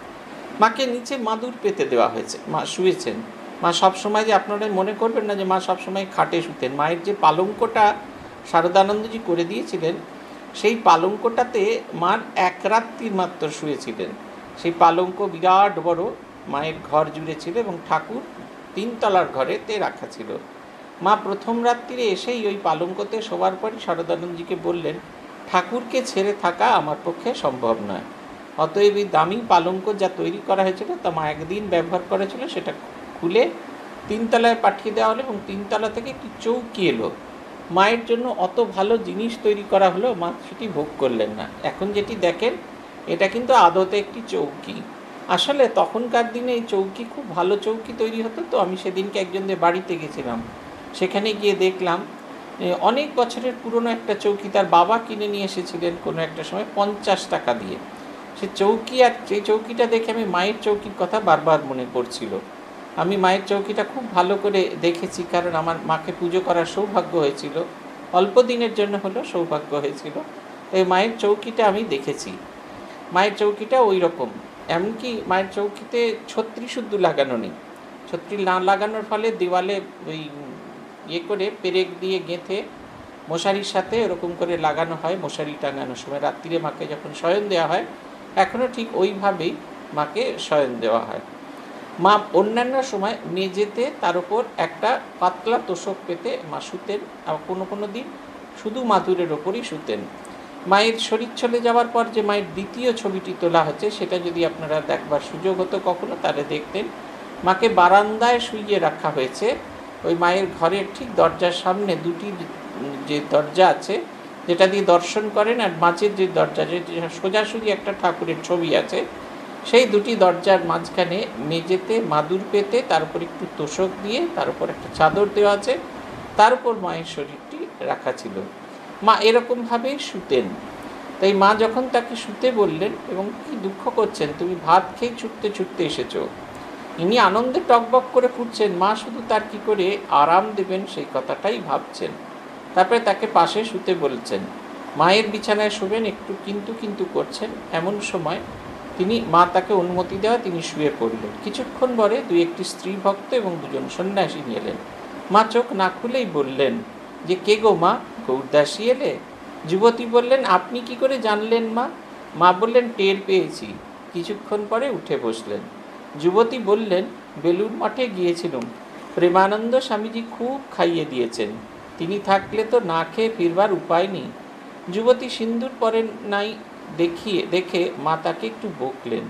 মাকে নিচে মাদুর পেতে দেওয়া হয়েছে, মা শুয়েছেন। মা সবসময় যে আপনারা মনে করবেন না যে মা সবসময় খাটে শুতেন। মায়ের যে পালঙ্কটা শারদানন্দজি করে দিয়েছিলেন সেই পালঙ্কটাতে মার এক রাত্রির মাত্র শুয়েছিলেন। সেই পালঙ্ক বিরাট বড় মায়ের ঘর জুড়ে ছিল এবং ঠাকুর তিনতলার ঘরেতে রাখা ছিল। মা প্রথম রাত্রিরে এসেই ওই পালঙ্কতে শোবার পরই শারদানন্দজিকে বললেন, ঠাকুরকে ছেড়ে থাকা আমার পক্ষে সম্ভব নয়, অতএব এই দামি পালঙ্ক যা তৈরি করা হয়েছিল তা মা একদিন ব্যবহার করেছিল, সেটা খুলে তিনতলায় পাঠিয়ে দেওয়া হলো এবং তিনতলা থেকে একটি চৌকি এলো। মায়ের জন্য অত ভালো জিনিস তৈরি করা হলো, মা সেটি ভোগ করলেন না। এখন যেটি দেখেন এটা কিন্তু আদতে একটি চৌকি। আসলে তখনকার দিনে এই চৌকি খুব ভালো চৌকি তৈরি হতো। তো আমি সেদিনকে একজনদের বাড়িতে গেছিলাম, সেখানে গিয়ে দেখলাম অনেক বছরের পুরনো একটা চৌকি তার বাবা কিনে নিয়ে এসেছিলেন কোনো একটা সময় পঞ্চাশ টাকা দিয়ে। সে চৌকি, আর সেই চৌকিটা দেখে আমি মায়ের চৌকির কথা বারবার মনে পড়ছিল। আমি মায়ের চৌকিটা খুব ভালো করে দেখেছি, কারণ আমার মাকে পুজো করার সৌভাগ্য হয়েছিল, অল্প দিনের জন্য হলেও সৌভাগ্য হয়েছিল। এই মায়ের চৌকিটা আমি দেখেছি। মায়ের চৌকিটা ওই রকম, এমনকি মায়ের চৌকিতে ছত্রি শুদ্ধ লাগানো নেই। ছত্রি না লাগানোর ফলে দেওয়ালে ওই ইয়ে করে পেরেক দিয়ে গেঁথে মশারির সাথে ওরকম করে লাগানো হয়, মশারি টাঙানোর সময় রাত্রিরে মাকে যখন শয়ন দেওয়া হয় এখনও ঠিক ওইভাবেই মাকে শয়ন দেওয়া হয়। মা অন্যান্য সময় মেঝেতে তার উপর একটা পাতলা তোষক পেতে মা শুতেন, আর কোনো কোনো দিন শুধু মাদুরের ওপরই শুতেন। মায়ের শরীর চলে যাওয়ার পর যে মায়ের দ্বিতীয় ছবিটি তোলা হচ্ছে সেটা যদি আপনারা দেখবার সুযোগ হতো কখনো, তাহলে দেখতেন মাকে বারান্দায় শুইয়ে রাখা হয়েছে। ওই মায়ের ঘরের ঠিক দরজার সামনে দুটি যে দরজা আছে যেটা দিয়ে দর্শন করেন, আর মাঝের যে দরজা যে সোজাসুজি একটা ঠাকুরের ছবি আছে, সেই দুটি দরজার মাঝখানে মেঝেতে মাদুর পেতে তার উপর একটু তোষক দিয়ে তার উপর একটা চাদর দেওয়া আছে, তার উপর মায়ের শরীরটি রাখা ছিল। মা এরকমভাবেই শুতেন। তাই মা যখন তাকে শুতে বললেন, এবং কি দুঃখ করছেন, তুমি ভাত খেয়ে ছুটতে ছুটতে এসেছো, ইনি আনন্দে টকবক করে ফুটছেন, মা শুধু তার কি করে আরাম দেবেন সেই কথাটাই ভাবছেন। তারপরে তাকে পাশে শুতে বলছেন, মায়ের বিছানায় শুবেন, একটু কিন্তু কিন্তু করছেন। এমন সময় তিনি মা তাকে অনুমতি দেওয়া তিনি শুয়ে পড়লেন। কিছুক্ষণ পরে দুই একটি স্ত্রী ভক্ত এবং দুজন সন্ন্যাসী নিয়ে এলেন। মা চোখ না খুলেই বললেন যে কে গো মা, গৌরদাসী এলে? যুবতী বললেন, আপনি কি করে জানলেন মা? মা বললেন, টের পেয়েছি। কিছুক্ষণ পরে উঠে বসলেন। যুবতী বললেন, বেলুড় মঠে গিয়েছিলাম, প্রেমানন্দ স্বামীজি খুব খাইয়ে দিয়েছেন, তিনি থাকলে তো না খেয়ে ফিরবার উপায় নেই। যুবতী সিন্দুর পরেন নাই দেখিয়ে দেখে মা তাকে একটু বকলেন।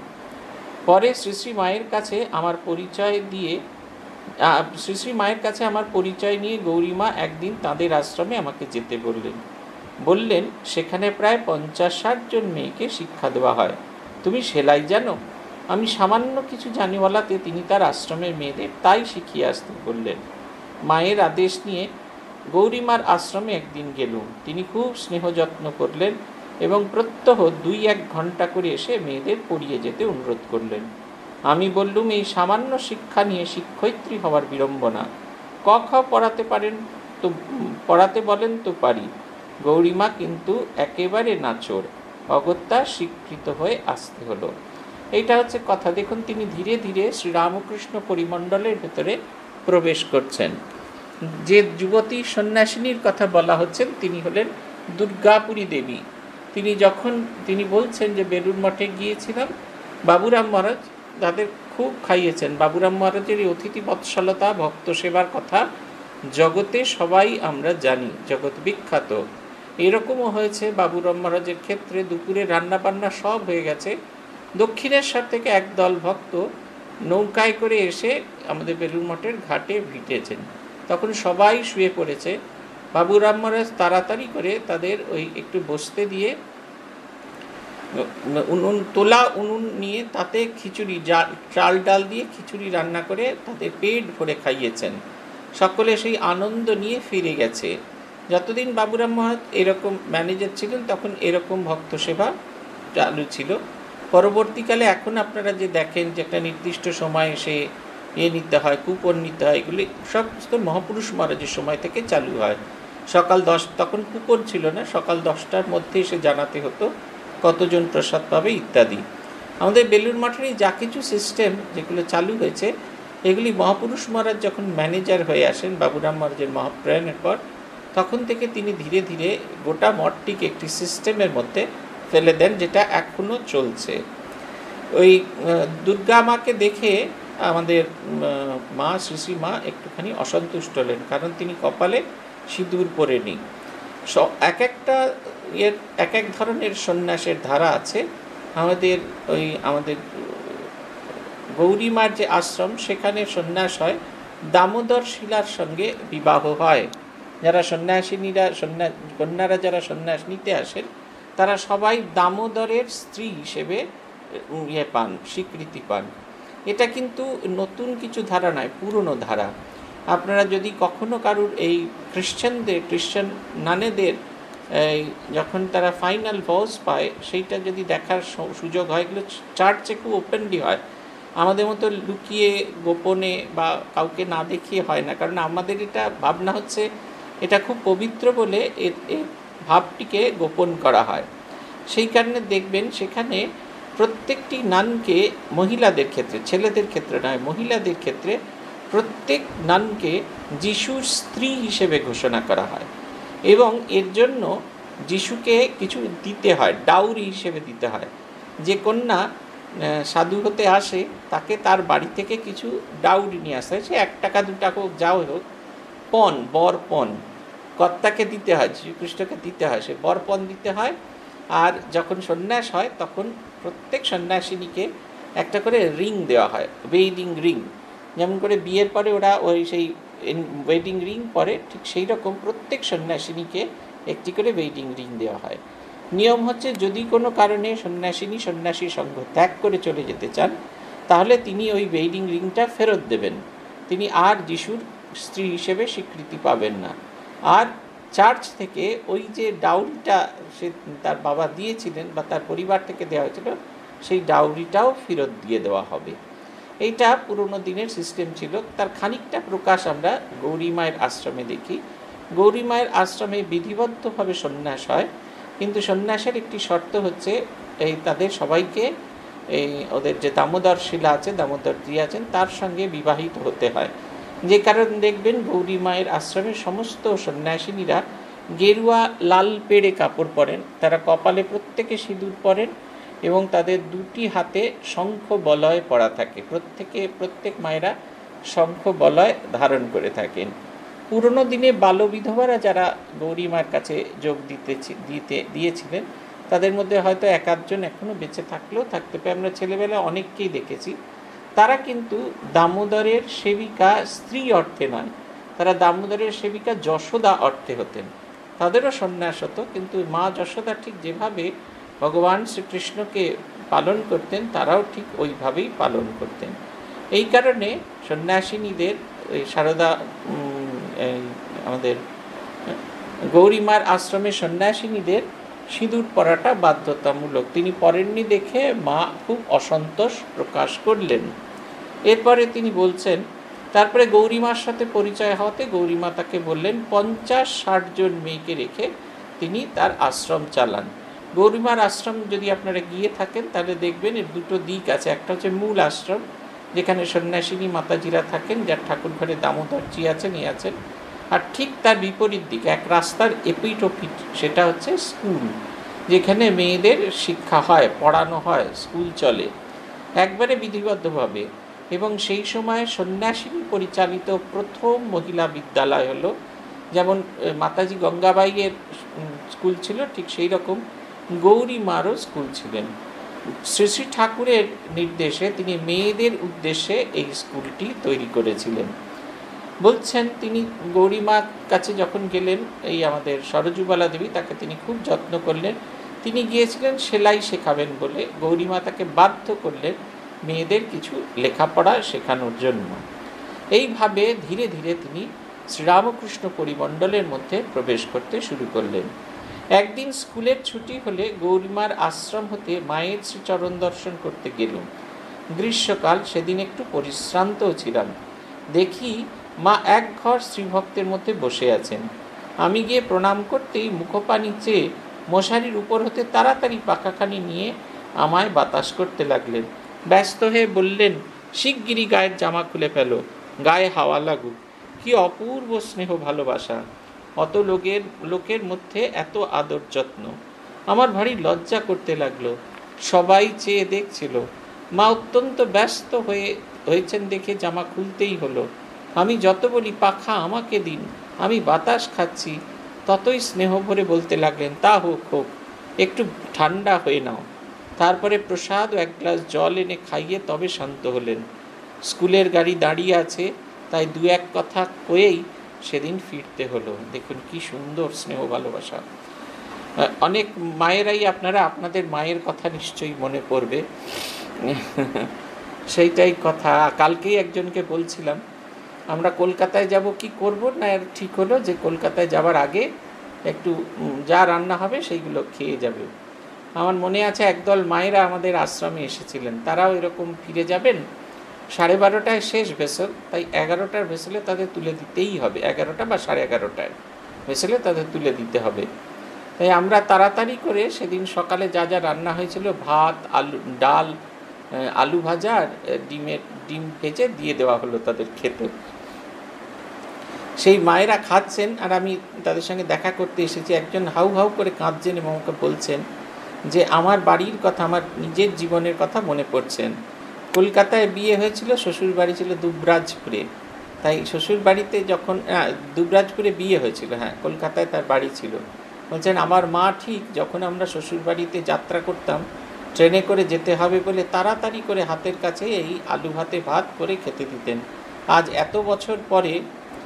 পরে শ্রী শ্রী মায়ের কাছে আমার পরিচয় দিয়ে শ্রী শ্রী মায়ের কাছে আমার পরিচয় নিয়ে গৌরীমা একদিন তাঁদের আশ্রমে আমাকে যেতে বললেন। বললেন সেখানে প্রায় পঞ্চাশ ষাট জন মেয়েকে শিক্ষা দেওয়া হয়, তুমি সেলাই জানো? আমি সামান্য কিছু জানি বলাতে তিনি তার আশ্রমের মেয়েদের তাই শিখিয়ে আসতে বললেন। মায়ের আদেশ নিয়ে গৌরীমার আশ্রমে একদিন গেলুম। তিনি খুব স্নেহ যত্ন করলেন এবং প্রত্যহ দুই এক ঘন্টা করে এসে মেয়েদের পড়িয়ে যেতে অনুরোধ করলেন। আমি বললুম, এই সামান্য শিক্ষা নিয়ে শিক্ষয়িত্রী হওয়ার বিড়ম্বনা, ক খ পড়াতে পারেন তো পড়াতে বলেন তো পারি। গৌরীমা কিন্তু একেবারে নাচোর, অগত্যা স্বীকৃত হয়ে আসতে হলো। এইটা হচ্ছে কথা। দেখুন তিনি ধীরে ধীরে শ্রীরামকৃষ্ণ পরিমণ্ডলের ভেতরে প্রবেশ করছেন। যে যুবতী সন্ন্যাসিনীর কথা বলা হচ্ছেন তিনি হলেন দুর্গাপুরী দেবী। তিনি যখন তিনি বলছেন যে বেলুড় মঠে গিয়েছিলাম, বাবুরাম মহারাজ তাদের খুব খাইয়েছেন। বাবুরাম মহারাজের এই অতিথি বৎসলতা, ভক্ত সেবার কথা জগতে সবাই আমরা জানি, জগৎ বিখ্যাত। এরকমও হয়েছে বাবুরাম মহারাজের ক্ষেত্রে, দুপুরে রান্নাবান্না সব হয়ে গেছে, দক্ষিণেশ্বর থেকে একদল ভক্ত নৌকায় করে এসে আমাদের বেলুড় মঠের ঘাটে ভিটেছেন। তখন সবাই শুয়ে পড়েছে। বাবুরাম মহারাজ তাড়াতাড়ি করে তাদের ওই একটু বসতে দিয়ে উনুন, তোলা উনুন নিয়ে তাতে খিচুড়ি, চাল ডাল দিয়ে খিচুড়ি রান্না করে তাদের পেট ভরে খাইয়েছেন। সকলে সেই আনন্দ নিয়ে ফিরে গেছে। যতদিন বাবুরাম মহারাজ এরকম ম্যানেজার ছিলেন তখন এরকম ভক্ত সেবা চালু ছিল। পরবর্তীকালে এখন আপনারা যে দেখেন যে একটা নির্দিষ্ট সময় সে ইয়ে নিতে হয়, কুপন নিতে হয়, এগুলি সমস্ত মহাপুরুষ মহারাজের সময় থেকে চালু হয়। সকাল দশ, তখন কুপন ছিল না, সকাল দশটার মধ্যে এসে জানাতে হতো কতজন প্রসাদ পাবে ইত্যাদি। আমাদের বেলুড় মঠের যা কিছু সিস্টেম যেগুলো চালু হয়েছে, এগুলি মহাপুরুষ মহারাজ যখন ম্যানেজার হয়ে আসেন বাবুরাম মহারাজের মহাপ্রয়াণের পর, তখন থেকে তিনি ধীরে ধীরে গোটা মঠটিকে একটি সিস্টেমের মধ্যে ফেলে দেন, যেটা এখনও চলছে। ওই দুর্গা মাকে দেখে আমাদের মা, শ্রী শ্রী মা একটুখানি অসন্তুষ্ট হলেন, কারণ তিনি কপালে সিঁদুর পরেনি। এক একটা এর এক এক ধরনের সন্ন্যাসের ধারা আছে। আমাদের ওই আমাদের গৌরীমার যে আশ্রম, সেখানে সন্ন্যাস হয়, দামোদর শিলার সঙ্গে বিবাহ হয়। যারা সন্ন্যাসিনীরা, সন্ন্যাস কন্যারা যারা সন্ন্যাস নিতে আসেন, তারা সবাই দামোদরের স্ত্রী হিসেবে ইয়ে পান, স্বীকৃতি পান। এটা কিন্তু নতুন কিছু ধারা নয়, পুরনো ধারা। আপনারা যদি কখনো কারুর এই খ্রিশ্চানদের, খ্রিশ্চান নানেদের এই যখন তারা ফাইনাল ভোজ পায়, সেইটা যদি দেখার সুযোগ হয়, এগুলো চার্চে খুব ওপেনলি হয়। আমাদের মতো লুকিয়ে গোপনে বা কাউকে না দেখিয়ে হয় না, কারণ আমাদের এটা ভাবনা হচ্ছে এটা খুব পবিত্র বলে এর ভাবটিকে গোপন করা হয়। সেই কারণে দেখবেন সেখানে প্রত্যেকটি নানকে, মহিলাদের ক্ষেত্রে, ছেলেদের ক্ষেত্রে নয়, মহিলাদের ক্ষেত্রে প্রত্যেক নানকে যিশুর স্ত্রী হিসেবে ঘোষণা করা হয়, এবং এর জন্য যিশুকে কিছু দিতে হয়, ডাউরি হিসেবে দিতে হয়। যে কন্যা সাধু হতে আসে তাকে তার বাড়ি থেকে কিছু ডাউরি নিয়ে আসতে হয়, সে এক টাকা দু টাকা হোক, যাও হোক, পণ, বর পণ কর্তাকে দিতে হয়, শ্রীকৃষ্ণকে দিতে হয়, সে বর পণ দিতে হয়। আর যখন সন্ন্যাস হয় তখন প্রত্যেক সন্ন্যাসিনীকে একটা করে রিং দেওয়া হয়, ওয়েডিং রিং। যেমন করে বিয়ের পরে ওরা ওই সেই ওয়েডিং রিং পরে, ঠিক সেই রকম প্রত্যেক সন্ন্যাসিনীকে একটি করে ওয়েডিং রিং দেওয়া হয়। নিয়ম হচ্ছে, যদি কোনো কারণে সন্ন্যাসিনী সন্ন্যাসী সঙ্গ ত্যাগ করে চলে যেতে চান, তাহলে তিনি ওই ওয়েডিং রিংটা ফেরত দেবেন, তিনি আর যিশুর স্ত্রী হিসেবে স্বীকৃতি পাবেন না। আর চার্চ থেকে ওই যে ডাউরিটা সে তার বাবা দিয়েছিলেন বা তার পরিবার থেকে দেওয়া হয়েছিল, সেই ডাউরিটাও ফেরত দিয়ে দেওয়া হবে। এইটা পুরনো দিনের সিস্টেম ছিল। তার খানিকটা প্রকাশ আমরা গৌরী মায়ের আশ্রমে দেখি। গৌরী মায়ের আশ্রমে বিধিবদ্ধভাবে সন্ন্যাস হয়, কিন্তু সন্ন্যাসের একটি শর্ত হচ্ছে এই তাদের সবাইকে এই ওদের যে দামোদর শিলা আছে, দামোদর জি আছেন, তার সঙ্গে বিবাহিত হতে হয়। যে কারণে দেখবেন গৌরী মায়ের আশ্রমের সমস্ত সন্ন্যাসিনীরা গেরুয়া লাল পেড়ে কাপড় পরেন, তারা কপালে প্রত্যেকে সিঁদুর পরেন এবং তাদের দুটি হাতে শঙ্খ বলয় পরা থাকে। প্রত্যেকে প্রত্যেক মায়েরা শঙ্খ বলয় ধারণ করে থাকেন। পুরনো দিনে বাল্যবিধবারা যারা গৌরী মায়ের কাছে যোগ দিতে দিতে দিয়েছিলেন, তাদের মধ্যে হয়তো এক আধজন এখনও বেঁচে থাকলেও থাকতে পারে, আমরা ছেলেবেলায় অনেককেই দেখেছি। তারা কিন্তু দামোদরের সেবিকা স্ত্রী অর্থে নয়, তারা দামোদরের সেবিকা যশোদা অর্থে হতেন। তাদেরও সন্ন্যাস হতো, কিন্তু মা যশোদা ঠিক যেভাবে ভগবান শ্রীকৃষ্ণকে পালন করতেন, তারাও ঠিক ওইভাবেই পালন করতেন। এই কারণে সন্ন্যাসিনীদের ওই সারদা আমাদের গৌরীমার আশ্রমের সন্ন্যাসিনীদের সিঁদুর পরাটা বাধ্যতামূলক। তিনি পরেননি দেখে মা খুব অসন্তোষ প্রকাশ করলেন। এরপরে তিনি বলছেন, তারপরে গৌরীমার সাথে পরিচয় হওয়াতে গৌরীমা তাকে বললেন পঞ্চাশ ষাট জন মেয়েকে রেখে তিনি তার আশ্রম চালান। গৌরীমার আশ্রম যদি আপনারা গিয়ে থাকেন তাহলে দেখবেন এর দুটো দিক আছে। একটা হচ্ছে মূল আশ্রম, যেখানে সন্ন্যাসিনী মাতাজিরা থাকেন, যার ঠাকুর ঘরে দামোদরজি আছেন, ইয়ে আছেন। আর ঠিক তার বিপরীত দিকে এক রাস্তার এপিট ওপিট, সেটা হচ্ছে স্কুল, যেখানে মেয়েদের শিক্ষা হয়, পড়ানো হয়, স্কুল চলে একবারে বিধিবদ্ধভাবে। এবং সেই সময় সন্ন্যাসিনী পরিচালিত প্রথম মহিলা বিদ্যালয় হলো যেমন মাতাজি গঙ্গাবাইয়ের স্কুল ছিল, ঠিক সেই রকম গৌরী মারও স্কুল ছিলেন। শ্রী শ্রী ঠাকুরের নির্দেশে তিনি মেয়েদের উদ্দেশ্যে এই স্কুলটি তৈরি করেছিলেন। বলছেন তিনি গৌরীমার কাছে যখন গেলেন, এই আমাদের সরজুবালা দেবী, তাকে তিনি খুব যত্ন করলেন। তিনি গিয়েছিলেন সেলাই শেখাবেন বলে, গৌরীমা তাকে বাধ্য করলেন মেয়েদের কিছু লেখাপড়া শেখানোর জন্য। এইভাবে ধীরে ধীরে তিনি শ্রীরামকৃষ্ণ পরিমণ্ডলের মধ্যে প্রবেশ করতে শুরু করলেন। একদিন স্কুলের ছুটি হলে গৌরীমার আশ্রম হতে মায়ের শ্রীচরণ দর্শন করতে গেলুম। গ্রীষ্মকাল, সেদিন একটু পরিশ্রান্তও ছিলাম। দেখি মা এক ঘর শ্রীভক্তের মধ্যে বসে আছেন। আমি গিয়ে প্রণাম করতেই মুখপানি চেয়ে মশারির উপর হতে তাড়াতাড়ি পাখাখানি নিয়ে আমায় বাতাস করতে লাগলেন। ব্যস্ত হয়ে বললেন, শিগগিরই গায়ের জামা খুলে ফেলো, গায়ে হাওয়া লাগুক। কি অপূর্ব স্নেহ ভালোবাসা, অত লোকের লোকের মধ্যে এত আদর যত্ন। আমার ভারী লজ্জা করতে লাগলো। সবাই চেয়ে দেখছিল। মা অত্যন্ত ব্যস্ত হয়ে হয়েছেন দেখে জামা খুলতেই হলো। আমি যত বলি পাখা আমাকে দিন, আমি বাতাস খাচ্ছি, ততই স্নেহ ভরে বলতে লাগলেন, তা হোক হোক, একটু ঠান্ডা হয়ে নাও। তারপরে প্রসাদ ও এক গ্লাস জল এনে খাইয়ে তবে শান্ত হলেন। স্কুলের গাড়ি দাঁড়িয়ে আছে, তাই দু এক কথা কয়েই সেদিন ফিরতে হলো। দেখুন কি সুন্দর স্নেহ ভালোবাসা। অনেক মায়েরাই আপনারা আপনাদের মায়ের কথা নিশ্চয়ই মনে পড়বে, সেইটাই কথা। কালকেই একজনকে বলছিলাম, আমরা কলকাতায় যাব কি করব না, ঠিক হলো যে কলকাতায় যাবার আগে একটু যা রান্না হবে সেইগুলো খেয়ে যাবে। আমার মনে আছে একদল মায়েরা আমাদের আশ্রমে এসেছিলেন, তারাও এরকম ফিরে যাবেন। সাড়ে বারোটায় শেষ ভেসেল, তাই এগারোটার ভেসেলে তাদের তুলে দিতেই হবে, এগারোটা বা সাড়ে এগারোটায় ভেসেলে তাদের তুলে দিতে হবে। তাই আমরা তাড়াতাড়ি করে সেদিন সকালে যা যা রান্না হয়েছিল, ভাত, আলু, ডাল, আলু ভাজা আর ডিমের ডিম ভেজে দিয়ে দেওয়া হলো তাদের খেতে। সেই মায়েরা খাচ্ছেন আর আমি তাদের সঙ্গে দেখা করতে এসেছি। একজন হাউ হাউ করে কাঁদছেন এবং আমাকে বলছেন যে আমার বাড়ির কথা, আমার নিজের জীবনের কথা মনে পড়ছেন। কলকাতায় বিয়ে হয়েছিল, শ্বশুর বাড়ি ছিল দুবরাজপুরে। তাই শ্বশুর বাড়িতে যখন দুবরাজপুরে বিয়ে হয়েছিল, হ্যাঁ, কলকাতায় তার বাড়ি ছিল। বলছেন আমার মা ঠিক যখন আমরা শ্বশুর বাড়িতে যাত্রা করতাম, ট্রেনে করে যেতে হবে বলে তাড়াতাড়ি করে হাতের কাছে এই আলু ভাতে ভাত করে খেতে দিতেন। আজ এত বছর পরে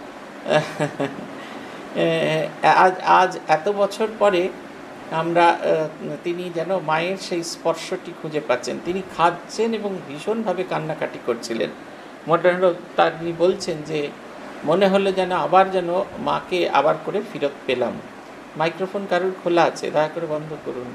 আজ আজ এত বছর পরে আমরা তিনি যেন মায়ের সেই স্পর্শটি খুঁজে পাচ্ছেন। তিনি খাচ্ছেন এবং ভীষণভাবে কান্নাকাটি করছিলেন। মনে হলো, তার তিনি বলছেন যে মনে হলো যেন আবার যেন মাকে আবার করে ফেরত পেলাম। মাইক্রোফোন কারুর খোলা আছে, দয়া করে বন্ধ করুন।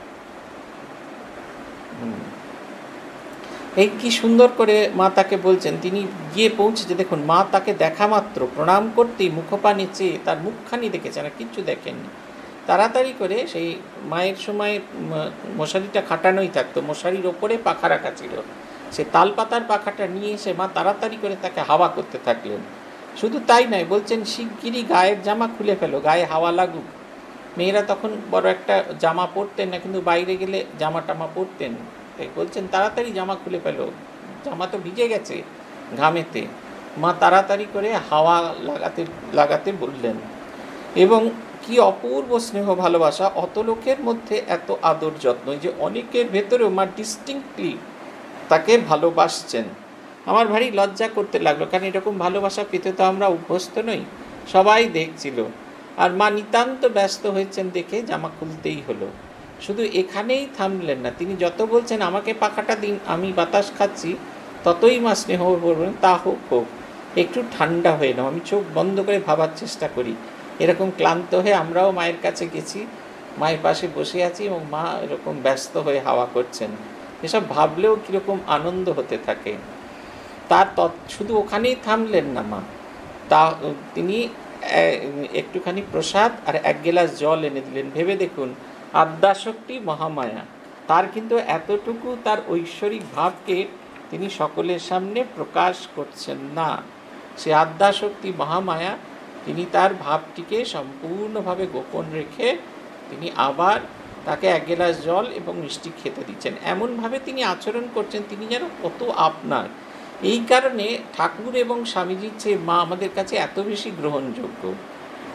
এই কি সুন্দর করে মা তাকে বলছেন। তিনি গিয়ে পৌঁছেছে, দেখুন মা তাকে দেখা মাত্র প্রণাম করতেই মুখপানি চেয়ে তার মুখখানি দেখেছেন, আর কিচ্ছু দেখেননি। তাড়াতাড়ি করে সেই মায়ের সময় মশারিটা খাটানোই থাকতো, মশারির ওপরে পাখা রাখা ছিল, সে তালপাতার পাখাটা নিয়ে এসে মা তাড়াতাড়ি করে তাকে হাওয়া করতে থাকলেন। শুধু তাই নয়, বলছেন শিগগিরই গায়ের জামা খুলে ফেলো, গায়ে হাওয়া লাগুক। মেয়েরা তখন বড় একটা জামা পরতেন না, কিন্তু বাইরে গেলে জামা টামা পরতেন। তাই বলছেন তাড়াতাড়ি জামা খুলে ফেলো, জামা তো ভিজে গেছে ঘামেতে। মা তাড়াতাড়ি করে হাওয়া লাগাতে লাগাতে বললেন। এবং কি অপূর্ব স্নেহ ভালোবাসা, অত লোকের মধ্যে এত আদর যত্ন, যে অনেকের ভেতরেও মা ডিস্টিংক্টলি তাকে ভালোবাসছেন। আমার ভারী লজ্জা করতে লাগলো, কারণ এরকম ভালোবাসা পেতে তো আমরা অভ্যস্ত নই। সবাই দেখছিল আর মা নিতান্ত ব্যস্ত হয়েছেন দেখে জামা খুলতেই হলো। শুধু এখানেই থামলেন না, তিনি যত বলছেন আমাকে পাখাটা দিন, আমি বাতাস খাচ্ছি, ততই মা স্নেহ করবেন, তা হোক হোক, একটু ঠান্ডা হয়ে নাও। আমি চোখ বন্ধ করে ভাবার চেষ্টা করি। এরকম ক্লান্ত হয়ে আমরাও মায়ের কাছে গেছি, মায়ের পাশে বসে আছি এবং মা এরকম ব্যস্ত হয়ে হাওয়া করছেন। এসব ভাবলেও কীরকম আনন্দ হতে থাকে। তার শুধু ওখানেই থামলেন না মা, তা তিনি একটুখানি প্রসাদ আর এক গ্লাস জল এনে দিলেন। ভেবে দেখুন, আদ্যাশক্তি মহামায়া, তার কিন্তু এতটুকু তার ঐশ্বরিক ভাবকে তিনি সকলের সামনে প্রকাশ করছেন না। সে আদ্যাশক্তি মহামায়া, তিনি তার ভাবটিকে সম্পূর্ণভাবে গোপন রেখে তিনি আবার তাকে এক গ্লাস জল এবং মিষ্টি খেতে দিচ্ছেন। এমনভাবে তিনি আচরণ করছেন, তিনি যেন কত আপনার। এই কারণে ঠাকুর এবং স্বামীজির চেয়ে মা আমাদের কাছে এত বেশি গ্রহণযোগ্য।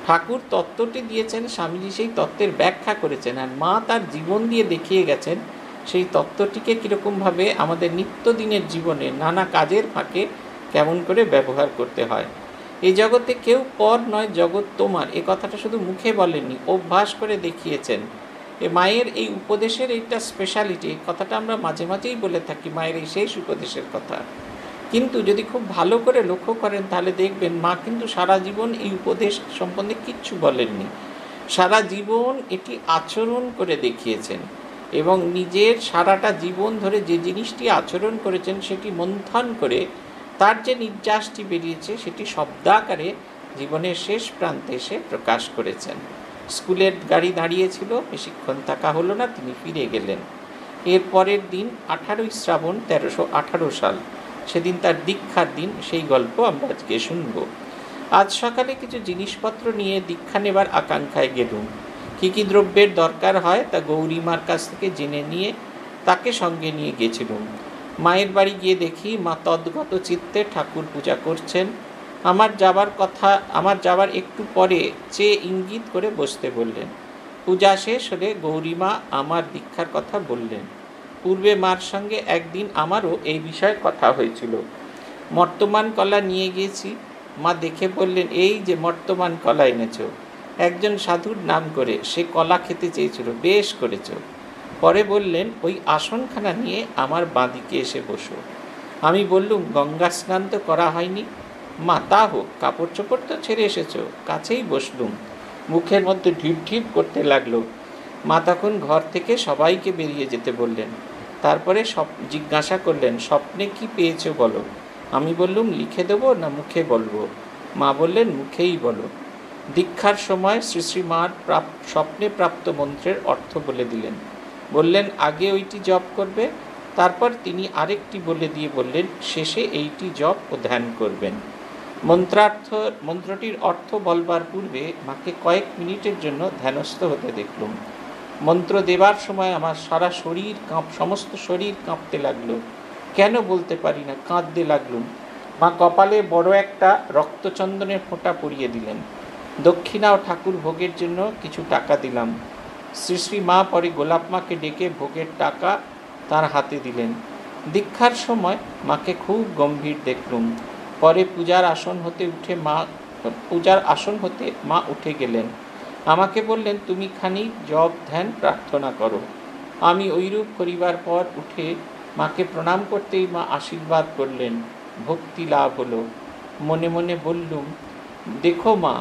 ঠাকুর তত্ত্বটি দিয়েছেন, স্বামীজি সেই তত্ত্বের ব্যাখ্যা করেছেন, আর মা তার জীবন দিয়ে দেখিয়ে গেছেন সেই তত্ত্বটিকে কীরকমভাবে আমাদের নিত্যদিনের জীবনে নানা কাজের ফাঁকে কেমন করে ব্যবহার করতে হয়। এই জগতে কেউ পর নয়, জগৎ তোমার, এ কথাটা শুধু মুখে বলেননি, অভ্যাস করে দেখিয়েছেন। এ মায়ের এই উপদেশের এইটা স্পেশালিটি, এই কথাটা আমরা মাঝে মাঝেই বলে থাকি, মায়ের এই শেষ উপদেশের কথা। কিন্তু যদি খুব ভালো করে লক্ষ্য করেন তাহলে দেখবেন মা কিন্তু সারা জীবন এই উপদেশ সম্বন্ধে কিচ্ছু বলেননি, সারা জীবন এটি আচরণ করে দেখিয়েছেন এবং নিজের সারাটা জীবন ধরে যে জিনিসটি আচরণ করেছেন সেটি মন্থন করে তার যে নির্যাসটি বেরিয়েছে সেটি শব্দাকারে জীবনের শেষ প্রান্তে এসে প্রকাশ করেছেন। স্কুলের গাড়ি দাঁড়িয়েছিল, বেশিক্ষণ থাকা হলো না, তিনি ফিরে গেলেন। এর পরের দিন আঠারোই শ্রাবণ তেরোশো আঠারো সাল, সেদিন তার দীক্ষার দিন, সেই গল্প আমরা আজকে শুনব। আজ সকালে কিছু জিনিসপত্র নিয়ে দীক্ষা নেবার আকাঙ্ক্ষায় গেলুম। কী কী দ্রব্যের দরকার হয় তা গৌরীমার কাছ থেকে জেনে নিয়ে তাকে সঙ্গে নিয়ে গেছিলুম। মায়ের বাড়ি গিয়ে দেখি মা তদ্গত চিত্তে ঠাকুর পূজা করছেন। আমার যাবার কথা আমার যাবার একটু পরে চেয়ে ইঙ্গিত করে বসতে বললেন। পূজা শেষ হলে গৌরীমা আমার দীক্ষার কথা বললেন। পূর্বে মার সঙ্গে একদিন আমারও এই বিষয়ে কথা হয়েছিল। মর্তমান কলা নিয়ে গিয়েছি। মা দেখে বললেন, এই যে মর্তমান কলা এনেছ, একজন সাধুর নাম করে সে কলা খেতে চেয়েছিল, বেশ করেছ। পরে বললেন, ওই আসনখানা নিয়ে আমার বাঁদিকে এসে বসো। আমি বললুম, গঙ্গা স্নান তো করা হয়নি। মা, তা হোক, কাপড় চোপড় তো ছেড়ে এসেছ। কাছেই বসলুম। মুখের মধ্যে ঢিপ ঢিপ করতে লাগলো। মা তখন ঘর থেকে সবাইকে বেরিয়ে যেতে বললেন। তারপরে সব জিজ্ঞাসা করলেন, স্বপ্নে কি পেয়েছো বলো। আমি বললুম, লিখে দেবো না মুখে বলবো। মা বললেন, মুখেই বলো। দীক্ষার সময় শ্রী শ্রী মার প্রাপ স্বপ্নে প্রাপ্ত মন্ত্রের অর্থ বলে দিলেন। বললেন, আগে ওইটি জপ করবে, তারপর তিনি আরেকটি বলে দিয়ে বললেন, শেষে এইটি জপ ও ধ্যান করবেন। মন্ত্রার্থ মন্ত্রটির অর্থ বলবার পূর্বে মাকে কয়েক মিনিটের জন্য ধ্যানস্থ হতে দেখলুম। মন্ত্র দেবার সময় আমার সারা শরীর কাঁপ সমস্ত শরীর কাঁপতে লাগলো। কেন বলতে পারি না, কাঁদতে লাগলুম। মা কপালে বড় একটা রক্তচন্দনের ফোঁটা পরিয়ে দিলেন। দক্ষিণা ও ঠাকুর ভোগের জন্য কিছু টাকা দিলাম। শ্রী শ্রী মা পরে গোলাপ মাকে ডেকে ভোগের টাকা তার হাতে দিলেন। দীক্ষার সময় মাকে খুব গম্ভীর দেখলুম। পরে পূজার আসন হতে উঠে মা পূজার আসন হতে মা উঠে গেলেন। আমাকে বললেন, তুমি খানিক জপ ধ্যান প্রার্থনা করো। আমি ওইরূপ করিবার পর উঠে মাকে প্রণাম করতেই মা আশীর্বাদ করলেন। ভক্তি লাভ হলো। মনে মনে বললুম, দেখো মা,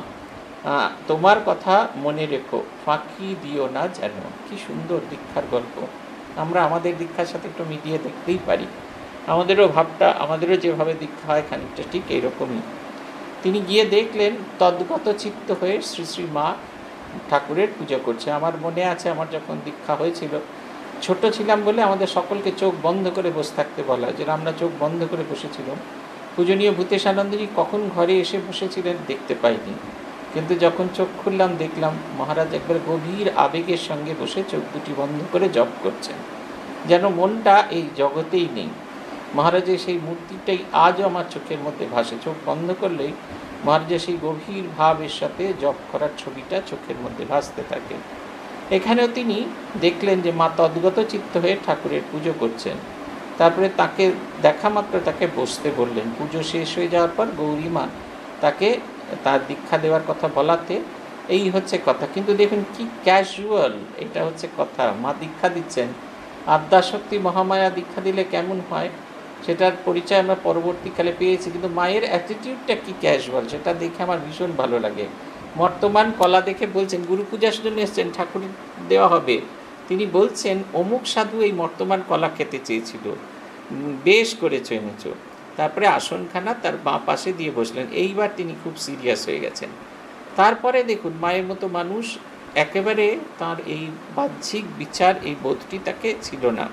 তোমার কথা মনে রেখো, ফাঁকি দিও না যেন। কি সুন্দর দীক্ষার গল্প। আমরা আমাদের দীক্ষার সাথে একটু মিলিয়ে দেখতেই পারি। আমাদেরও ভাবটা, আমাদেরও যেভাবে দীক্ষা হয় খানিকটা ঠিক এইরকমই। তিনি গিয়ে দেখলেন তদ্গত চিত্ত হয়ে শ্রী শ্রী মা ঠাকুরের পুজো করছে। আমার মনে আছে, আমার যখন দীক্ষা হয়েছিল, ছোট ছিলাম বলে আমাদের সকলকে চোখ বন্ধ করে বসে থাকতে বলা, যে আমরা চোখ বন্ধ করে বসেছিলাম। পূজনীয় ভূতেশানন্দজি কখন ঘরে এসে বসেছিলেন দেখতে পাইনি, কিন্তু যখন চোখ খুললাম দেখলাম মহারাজ একবার গভীর আবেগের সঙ্গে বসে চোখ দুটি বন্ধ করে জপ করছেন, যেন মনটা এই জগতেই নেই। মহারাজের সেই মূর্তিটাই আজও আমার চোখের মধ্যে ভাসে। চোখ বন্ধ করলেই মহারাজের সেই গভীর ভাবের সাথে জপ করার ছবিটা চোখের মধ্যে ভাসতে থাকে। এখানেও তিনি দেখলেন যে মা তদ্গত চিত্ত হয়ে ঠাকুরের পুজো করছেন। তারপরে তাকে দেখা মাত্র তাকে বসতে বললেন। পুজো শেষ হয়ে যাওয়ার পর গৌরীমা তাকে তার দীক্ষা দেওয়ার কথা বলাতে এই হচ্ছে কথা। কিন্তু দেখুন কি ক্যাজুয়াল, এটা হচ্ছে কথা। মা দীক্ষা দিচ্ছেন। আদ্যাশক্তি মহামায়া দীক্ষা দিলে কেমন হয় সেটার পরিচয় আমরা পরবর্তীকালে পেয়েছি, কিন্তু মায়ের অ্যাটিটিউডটা কি ক্যাজুয়াল, সেটা দেখে আমার ভীষণ ভালো লাগে। বর্তমান কলা দেখে বলছেন, গুরু পূজার জন্য এসছেন, ঠাকুর দেওয়া হবে। তিনি বলছেন, অমুক সাধু এই বর্তমান কলা খেতে চেয়েছিল, বেশ করেছ এনেছ। তারপরে আসনখানা তার বাঁ পাশে দিয়ে বসলেন। এইবার তিনি খুব সিরিয়াস হয়ে গেছেন। তারপরে দেখুন মায়ের মতো মানুষ, একেবারে তার এই বাহ্যিক বিচার, এই বোধটি তাকে ছিল না।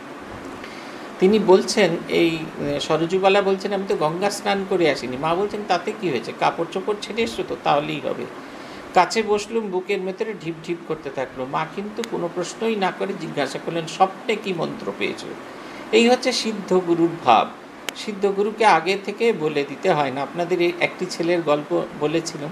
তিনি বলছেন, এই সরজুবালা বলছেন, আমি তো গঙ্গা স্নান করে আসিনি। মা বলছেন, তাতে কি হয়েছে, কাপড় চোপড় ছেড়ে এসছো তো, তাহলেই হবে। কাছে বসলুম, বুকের ভেতরে ঢিপ ঢিপ করতে থাকলো। মা কিন্তু কোনো প্রশ্নই না করে জিজ্ঞাসা করলেন, স্বপ্নে কি মন্ত্র পেয়েছো। এই হচ্ছে সিদ্ধ গুরুর ভাব। সিদ্ধ গুরুকে আগে থেকে বলে দিতে হয় না। আপনাদের এই একটি ছেলের গল্প বলেছিলাম,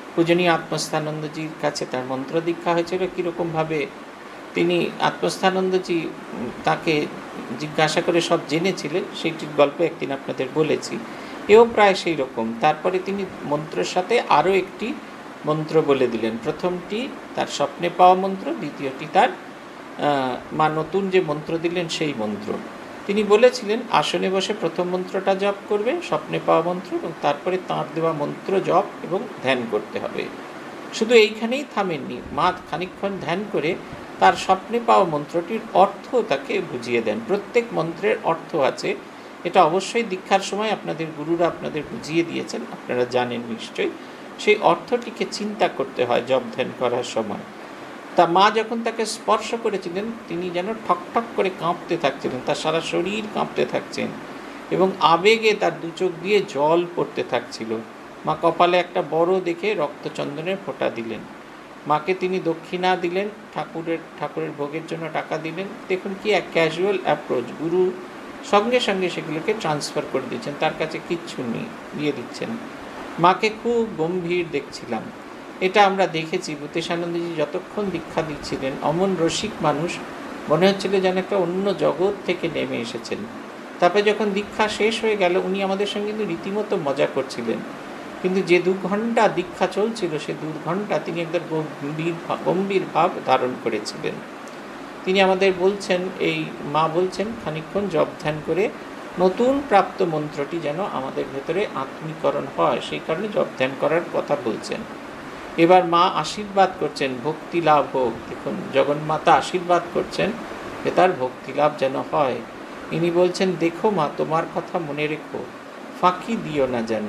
পূজনীয় আত্মস্থানন্দজির কাছে তার মন্ত্র দীক্ষা হয়েছিল, কীরকমভাবে তিনি আত্মস্থানন্দজি তাকে জিজ্ঞাসা করে সব জেনেছিলেন, সেইটির গল্প একদিন আপনাদের বলেছি। এও প্রায় সেই রকম। তারপরে তিনি মন্ত্রের সাথে আরও একটি মন্ত্র বলে দিলেন। প্রথমটি তার স্বপ্নে পাওয়া মন্ত্র, দ্বিতীয়টি তার মা নতুন যে মন্ত্র দিলেন সেই মন্ত্র। তিনি বলেছিলেন আসনে বসে প্রথম মন্ত্রটা জপ করবে, স্বপ্নে পাওয়া মন্ত্র, এবং তারপরে তাঁর দেওয়া মন্ত্র জপ এবং ধ্যান করতে হবে। শুধু এইখানেই থামেননি, মা খানিকক্ষণ ধ্যান করে তার স্বপ্নে পাওয়া মন্ত্রটির অর্থ তাকে বুঝিয়ে দেন। প্রত্যেক মন্ত্রের অর্থ আছে, এটা অবশ্যই দীক্ষার সময় আপনাদের গুরুরা আপনাদের বুঝিয়ে দিয়েছেন, আপনারা জানেন নিশ্চয়ই। সেই অর্থটিকে চিন্তা করতে হয় জপ ধ্যান করার সময়। তা মা যখন তাকে স্পর্শ করেছিলেন, তিনি যেন ঠকঠক করে কাঁপতে থাকছিলেন, তার সারা শরীর কাঁপতে থাকছেন এবং আবেগে তার দু চোখ দিয়ে জল পড়তে থাকছিল। মা কপালে একটা বড় দেখে রক্তচন্দনের ফোঁটা দিলেন। মাকে তিনি দক্ষিণা দিলেন, ঠাকুরের ঠাকুরের ভোগের জন্য টাকা দিলেন। দেখুন কি এক ক্যাজুয়াল অ্যাপ্রোচ, গুরু সঙ্গে সঙ্গে সেগুলোকে ট্রান্সফার করে দিচ্ছেন, তার কাছে কিচ্ছু নেই, দিয়ে দিচ্ছেন। মাকে খুব গম্ভীর দেখছিলাম, এটা আমরা দেখেছি। ভূতেশানন্দজি যতক্ষণ দীক্ষা দিচ্ছিলেন, অমন রসিক মানুষ, মনে হচ্ছিল যেন একটা অন্য জগৎ থেকে নেমে এসেছেন। তারপরে যখন দীক্ষা শেষ হয়ে গেল, উনি আমাদের সঙ্গে কিন্তু রীতিমতো মজা করছিলেন, কিন্তু যে দু ঘন্টা দীক্ষা চলছিল সে দু ঘন্টা তিনি একদম গম্ভীর গম্ভীর ভাব ধারণ করেছিলেন। তিনি আমাদের বলছেন, এই মা বলছেন খানিকক্ষণ জপ ধ্যান করে নতুন প্রাপ্ত মন্ত্রটি যেন আমাদের ভেতরে আত্মীকরণ হয়, সেই কারণে জপ ধ্যান করার কথা বলছেন। এবার মা আশীর্বাদ করছেন, ভক্তি লাভ হোক। দেখুন জগন্মাতা আশীর্বাদ করছেন যে তার ভক্তি লাভ যেন হয়। ইনি বলছেন, দেখো মা, তোমার কথা মনে রেখো, ফাঁকি দিও না যেন।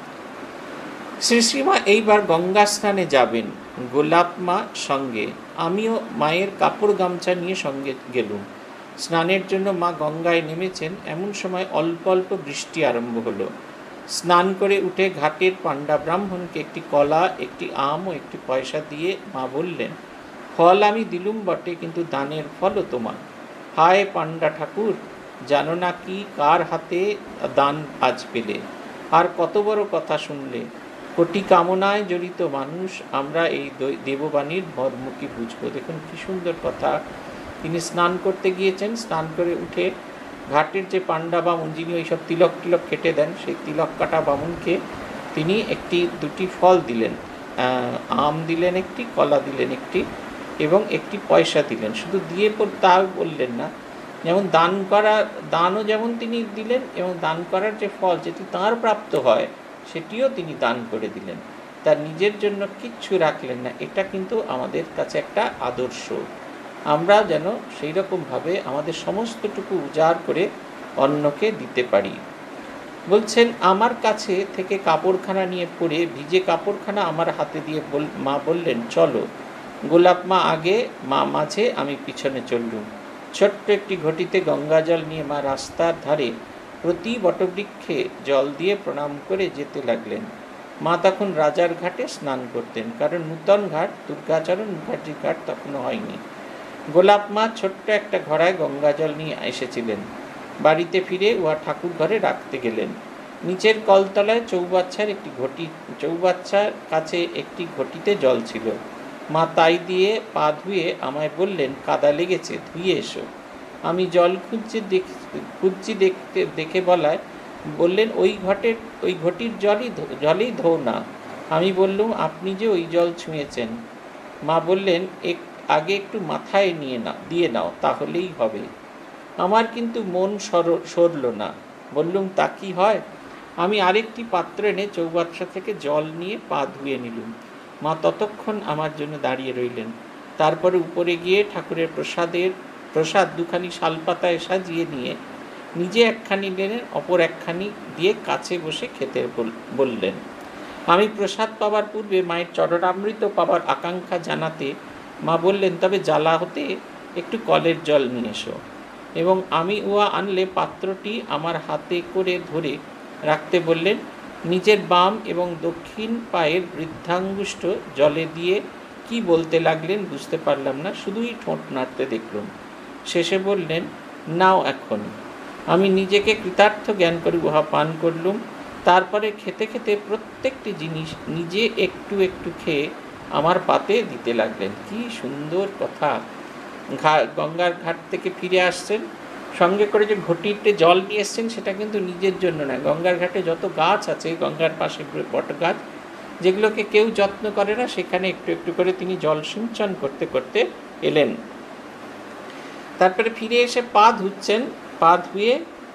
শ্রী শ্রীমা এইবার গঙ্গা স্নানে যাবেন, গোলাপ মা সঙ্গে। আমিও মায়ের কাপড় গামছা নিয়ে সঙ্গে গেলুম। স্নানের জন্য মা গঙ্গায় নেমেছেন, এমন সময় অল্প অল্প বৃষ্টি আরম্ভ হলো। স্নান করে উঠে ঘাটের পাণ্ডা ব্রাহ্মণকে একটি কলা, একটি আম ও একটি পয়সা দিয়ে মা বললেন, ফল আমি দিলুম বটে, কিন্তু দানের ফলও তোমার। হায় পাণ্ডা ঠাকুর, জানো না কি কার হাতে দান আজ পেলে, আর কত বড় কথা শুনলে। কোটি কামনায় জড়িত মানুষ আমরা, এই দেববাণীর মর্ম কি বুঝবো। দেখুন কি সুন্দর কথা। তিনি স্নান করতে গিয়েছেন, স্নান করে উঠে ঘাটের যে পাণ্ডা বামুন, যিনি ওই সব তিলক টিলক কেটে দেন, সেই তিলক কাটা বামুনকে তিনি একটি দুটি ফল দিলেন, আম দিলেন একটি, কলা দিলেন একটি, এবং একটি পয়সা দিলেন। শুধু দিয়ে তা বললেন না, যেমন দান করা, দানও যেমন তিনি দিলেন, এবং দান করার যে ফল যেটি তাঁর প্রাপ্ত হয় সেটিও তিনি দান করে দিলেন। তার নিজের জন্য কিচ্ছু রাখলেন না। এটা কিন্তু আমাদের কাছে একটা আদর্শ। আমরা যেন সেই রকমভাবে আমাদের সমস্তটুকু উজাড় করে অন্যকে দিতে পারি। বলছেন, আমার কাছে থেকে কাপড়খানা নিয়ে পরে ভিজে কাপড়খানা আমার হাতে দিয়ে মা বললেন, চলো। গোলাপ মা আগে, মা মাঝে, আমি পিছনে চললুম। ছোট্ট একটি ঘটিতে গঙ্গা জল নিয়ে মা রাস্তার ধারে প্রতি বটবৃক্ষে জল দিয়ে প্রণাম করে যেতে লাগলেন। মা তখন রাজার ঘাটে স্নান করতেন, কারণ নূতন ঘাট দুর্গাচরণ মুখার্জির ঘাট তখনও হয়নি। গোলাপ মা ছোট্ট একটা ঘড়ায় গঙ্গা জল নিয়ে এসেছিলেন। বাড়িতে ফিরে উহা ঠাকুর ঘরে রাখতে গেলেন। নিচের কলতলায় চৌবাচ্চার একটি ঘটি, চৌবাচ্চার কাছে একটি ঘটিতে জল ছিল। মা তাই দিয়ে পা ধুয়ে আমায় বললেন, কাদা লেগেছে, ধুয়ে এসো। আমি জল খুঁজছি দেখ খুঁজছি দেখতে দেখে বলায় বললেন, ওই ঘটের ওই ঘটির জলই জলেই ধো না। আমি বললুম, আপনি যে ওই জল ছুঁয়েছেন। মা বললেন, এক আগে একটু মাথায় নিয়ে না দিয়ে নাও, তাহলেই হবে। আমার কিন্তু মন সর সরল না। বললুম, তা কি হয়? আমি আরেকটি পাত্র এনে চৌবাচ্চা থেকে জল নিয়ে পা ধুয়ে নিলুম। মা ততক্ষণ আমার জন্য দাঁড়িয়ে রইলেন। তারপরে উপরে গিয়ে ঠাকুরের প্রসাদের প্রসাদ দুখানি শালপাতায় সাজিয়ে নিয়ে নিজে একখানি নিলেন, অপর একখানি দিয়ে কাছে বসে খেতে বললেন। আমি প্রসাদ পাবার পূর্বে মায়ের চরণামৃত পাবার আকাঙ্ক্ষা জানাতে মা বললেন, তবে জ্বালা হতে একটু কলের জল নিয়ে এসো। এবং আমি উহা আনলে পাত্রটি আমার হাতে করে ধরে রাখতে বললেন। নিজের বাম এবং দক্ষিণ পায়ের বৃদ্ধাঙ্গুষ্ঠ জলে দিয়ে কি বলতে লাগলেন বুঝতে পারলাম না, শুধুই ঠোঁট নাড়তে দেখলুম। শেষে বললেন, নাও এখন। আমি নিজেকে কৃতার্থ জ্ঞান করে উহা পান করলুম। তারপরে খেতে খেতে প্রত্যেক প্রত্যেকটি জিনিস নিজে একটু একটু খেয়ে আমার পাতে দিতে লাগলেন। কি সুন্দর কথা! ঘা গঙ্গার ঘাট থেকে ফিরে আসছেন, সঙ্গে করে যে ঘটিতে জল নিয়ে এসছেন সেটা কিন্তু নিজের জন্য নয়। গঙ্গার ঘাটে যত গাছ আছে, গঙ্গার পাশে বট গাছ, যেগুলোকে কেউ যত্ন করে না, সেখানে একটু একটু করে তিনি জল সিঞ্চন করতে করতে এলেন। তারপরে ফিরে এসে পা ধুচ্ছেন। পা ধুয়ে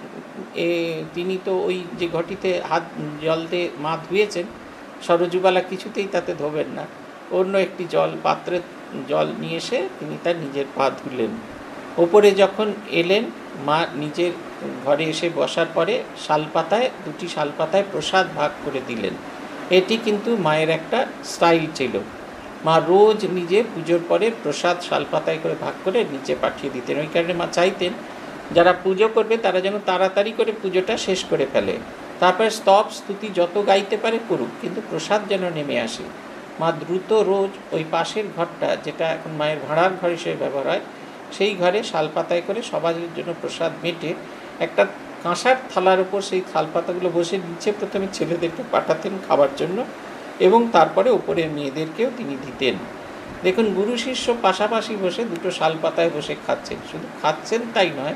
এ তিনি তো ওই যে ঘটিতে হাত জল দিয়ে মা ধুয়েছেন, সরজুবালা কিছুতেই তাতে ধোবেন না, অন্য একটি জল পাত্রে জল নিয়ে এসে তিনি তার নিজের পা ধুলেন। ওপরে যখন এলেন, মা নিজের ঘরে এসে বসার পরে শালপাতায় দুটি শালপাতায় প্রসাদ ভাগ করে দিলেন। এটি কিন্তু মায়ের একটা স্টাইল ছিল। মা রোজ নিজে পুজোর পরে প্রসাদ শালপাতায় করে ভাগ করে নিচে পাঠিয়ে দিতেন। ওই কারণে মা চাইতেন যারা পুজো করবে তারা যেন তাড়াতাড়ি করে পুজোটা শেষ করে ফেলে, তারপরে স্তব স্তুতি যত গাইতে পারে করুক, কিন্তু প্রসাদ যেন নেমে আসে। মা দ্রুত রোজ ওই পাশের ঘরটা, যেটা এখন মায়ের ভাড়ার ঘর হিসেবে ব্যবহার হয়, সেই ঘরে শালপাতায় করে সবার জন্য প্রসাদ মেটে একটা কাঁসার থালার উপর সেই থালপাতাগুলো বসে নিচে প্রথমে ছেলেদেরকে পাঠাতেন খাবার জন্য, এবং তারপরে ওপরের মেয়েদেরকেও তিনি দিতেন। দেখুন, গুরু শিষ্য পাশাপাশি বসে দুটো শালপাতায় বসে খাচ্ছেন। শুধু খাচ্ছেন তাই নয়,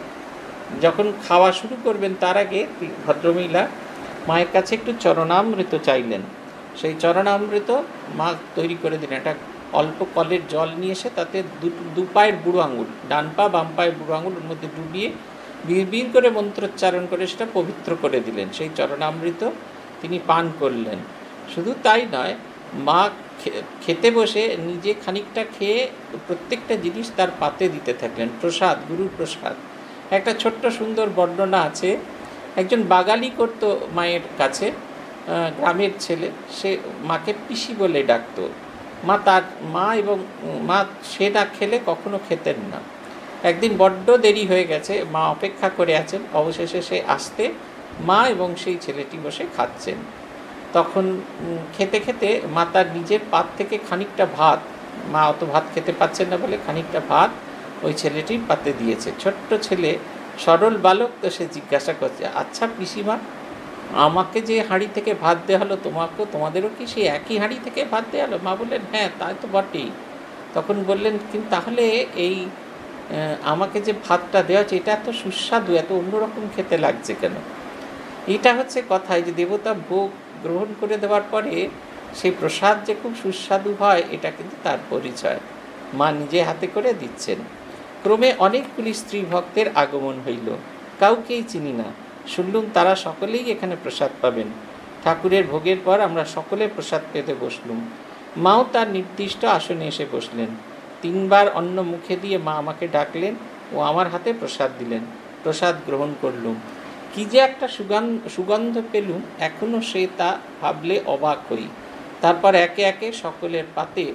যখন খাওয়া শুরু করবেন তার আগে ভদ্রমহিলা মায়ের কাছে একটু চরণামৃত চাইলেন। সেই চরণামৃত মা তৈরি করে দিলেন। একটা অল্প কলের জল নিয়ে এসে তাতে দু পায়ের বুড়ো আঙুল, ডান পা বাম পায়ের বুড়ো আঙুল ওর মধ্যে ডুবিয়ে বীর বীর করে মন্ত্রোচ্চারণ করে সেটা পবিত্র করে দিলেন। সেই চরণামৃত তিনি পান করলেন। শুধু তাই নয়, মা খেতে বসে নিজে খানিকটা খেয়ে প্রত্যেকটা জিনিস তার পাতে দিতে থাকলেন। প্রসাদ, গুরুর প্রসাদ। একটা ছোট্ট সুন্দর বর্ণনা আছে। একজন বাগালি করত মায়ের কাছে, গ্রামের ছেলে, সে মাকে পিসি বলে ডাকত। মা তার মা এবং মা সে না খেলে কখনো খেতেন না। একদিন বড্ড দেরি হয়ে গেছে, মা অপেক্ষা করে আছেন, অবশেষে সে আসতে মা এবং সেই ছেলেটি বসে খাচ্ছেন। তখন খেতে খেতে মা তার নিজের পাত থেকে খানিকটা ভাত, মা অত ভাত খেতে পাচ্ছেন না বলে খানিকটা ভাত ওই ছেলেটির পাতে দিয়েছে। ছোট্ট ছেলে, সরল বালক, তো সে জিজ্ঞাসা করছে, আচ্ছা পিসিমা, আমাকে যে হাঁড়ি থেকে ভাত দেওয়া হলো, তোমাকেও তোমাদেরও কি সেই একই হাঁড়ি থেকে ভাত দেওয়া হলো? মা বললেন, হ্যাঁ তাই তো বটেই। তখন বললেন, কিন্তু তাহলে এই আমাকে যে ভাতটা দেওয়া হচ্ছে এটা এত সুস্বাদু, এত অন্যরকম খেতে লাগছে কেন? এটা হচ্ছে কথা, যে দেবতা ভোগ গ্রহণ করে দেওয়ার পরে সেই প্রসাদ যে খুব সুস্বাদু হয়, এটা কিন্তু তার পরিচয়। মা নিজে হাতে করে দিচ্ছেন। ক্রমে অনেকগুলি স্ত্রী ভক্তের আগমন হইল। কাউকেই চিনি না, শুনলুম তারা সকলেই এখানে প্রসাদ পাবেন। ঠাকুরের ভোগের পর আমরা সকলে প্রসাদ পেতে বসলুম। মাও তার নির্দিষ্ট আসনে এসে বসলেন। তিনবার অন্ন মুখে দিয়ে মা আমাকে ডাকলেন ও আমার হাতে প্রসাদ দিলেন। প্রসাদ গ্রহণ করলুম। কি যে একটা সুগন্ধ সুগন্ধ পেলুম, এখনও সে তা ভাবলে অবাক হই। তারপর একে একে সকলের পাতে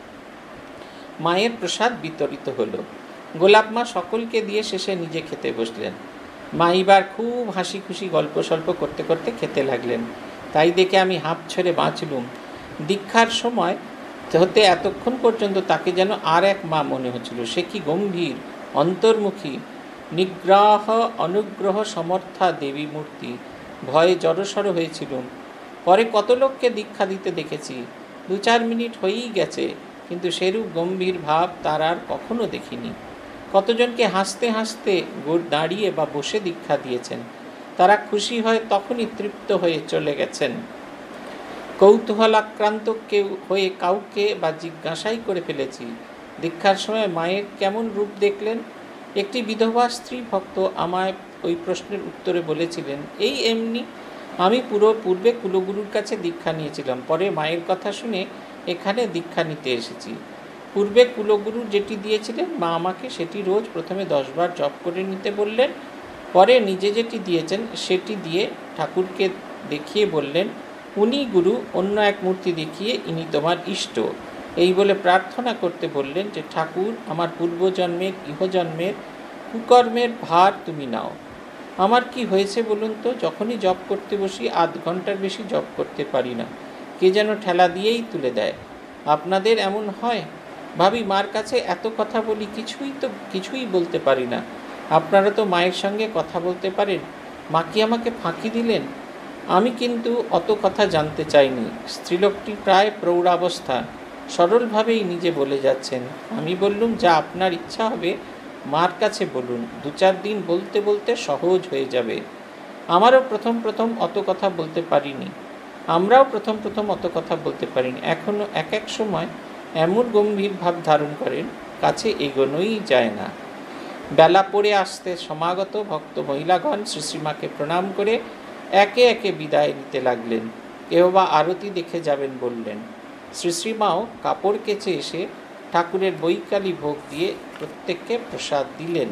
মায়ের প্রসাদ বিতরিত হলো। গোলাপ মা সকলকে দিয়ে শেষে নিজে খেতে বসলেন। মা এবার খুব হাসি খুশি গল্প সল্প করতে করতে খেতে লাগলেন। তাই দেখে আমি হাঁপ ছেড়ে বাঁচলুম। দীক্ষার সময় হতে এতক্ষণ পর্যন্ত তাকে যেন আর এক মা মনে হচ্ছিল। সে কি গম্ভীর, অন্তর্মুখী, নিগ্রহ অনুগ্রহ সমর্থা দেবী মূর্তি। ভয়ে জড়সড় হয়েছিলুম। পরে কত লোককে দীক্ষা দিতে দেখেছি, দু চার মিনিট হয়েই গেছে, কিন্তু সেরূপ গম্ভীর ভাব তার আর কখনো দেখিনি। কতজনকে হাসতে হাসতে দাঁড়িয়ে বা বসে দীক্ষা দিয়েছেন। তারা খুশি হয় তখনই তৃপ্ত হয়ে চলে গেছেন। কৌতূহলাক্রান্ত কেউ হয়ে কাউকে বা জিজ্ঞাসাই করে ফেলেছি, দীক্ষার সময় মায়ের কেমন রূপ দেখলেন? একটি বিধবা স্ত্রী ভক্ত আমায় ওই প্রশ্নের উত্তরে বলেছিলেন, এই এমনি। আমি পুরো পূর্বে কুলগুরুর কাছে দীক্ষা নিয়েছিলাম, পরে মায়ের কথা শুনে এখানে দীক্ষা নিতে এসেছি। পূর্বে কুলগুরু যেটি দিয়েছিলেন, মা আমাকে সেটি রোজ প্রথমে দশবার জপ করে নিতে বললেন। পরে নিজে যেটি দিয়েছেন সেটি দিয়ে ঠাকুরকে দেখিয়ে বললেন, উনি গুরু, অন্য এক মূর্তি দেখিয়ে ইনি তোমার ইষ্ট। এই বলে প্রার্থনা করতে বললেন যে, ঠাকুর, আমার পূর্বজন্মের ইহজন্মের কুকর্মের ভার তুমি নাও। আমার কি হয়েছে বলুন তো? যখনই জপ করতে বসি আধ ঘন্টার বেশি জপ করতে পারি না, কে যেন ঠেলা দিয়েই তুলে দেয়। আপনাদের এমন হয়? ভাবি, মার কাছে এত কথা বলি, কিছুই তো কিছুই বলতে পারি না। আপনারা তো মায়ের সঙ্গে কথা বলতে পারেন, মা কি আমাকে ফাঁকি দিলেন? আমি কিন্তু অত কথা জানতে চাইনি। স্ত্রীলোকটি প্রায় প্রৌঢ়াবস্থা, সরলভাবেই নিজে বলে যাচ্ছেন। আমি বললুম, যা আপনার ইচ্ছা হবে মার কাছে বলুন, দু চার দিন বলতে বলতে সহজ হয়ে যাবে। আমারও প্রথম প্রথম অত কথা বলতে পারিনি, আমরাও প্রথম প্রথম অত কথা বলতে পারিনি। এখনও এক এক সময় এমন গম্ভীর ভাব ধারণ করেন, কাছে এগোনোই যায় না। বেলা পড়ে আসতে সমাগত ভক্ত মহিলাগণ শ্রী শ্রীমাকে প্রণাম করে একে একে বিদায় নিতে লাগলেন। কেউ বা আরতি দেখে যাবেন বললেন। শ্রী শ্রীমাও কাপড় কেচে এসে ঠাকুরের বৈকালী ভোগ দিয়ে প্রত্যেককে প্রসাদ দিলেন।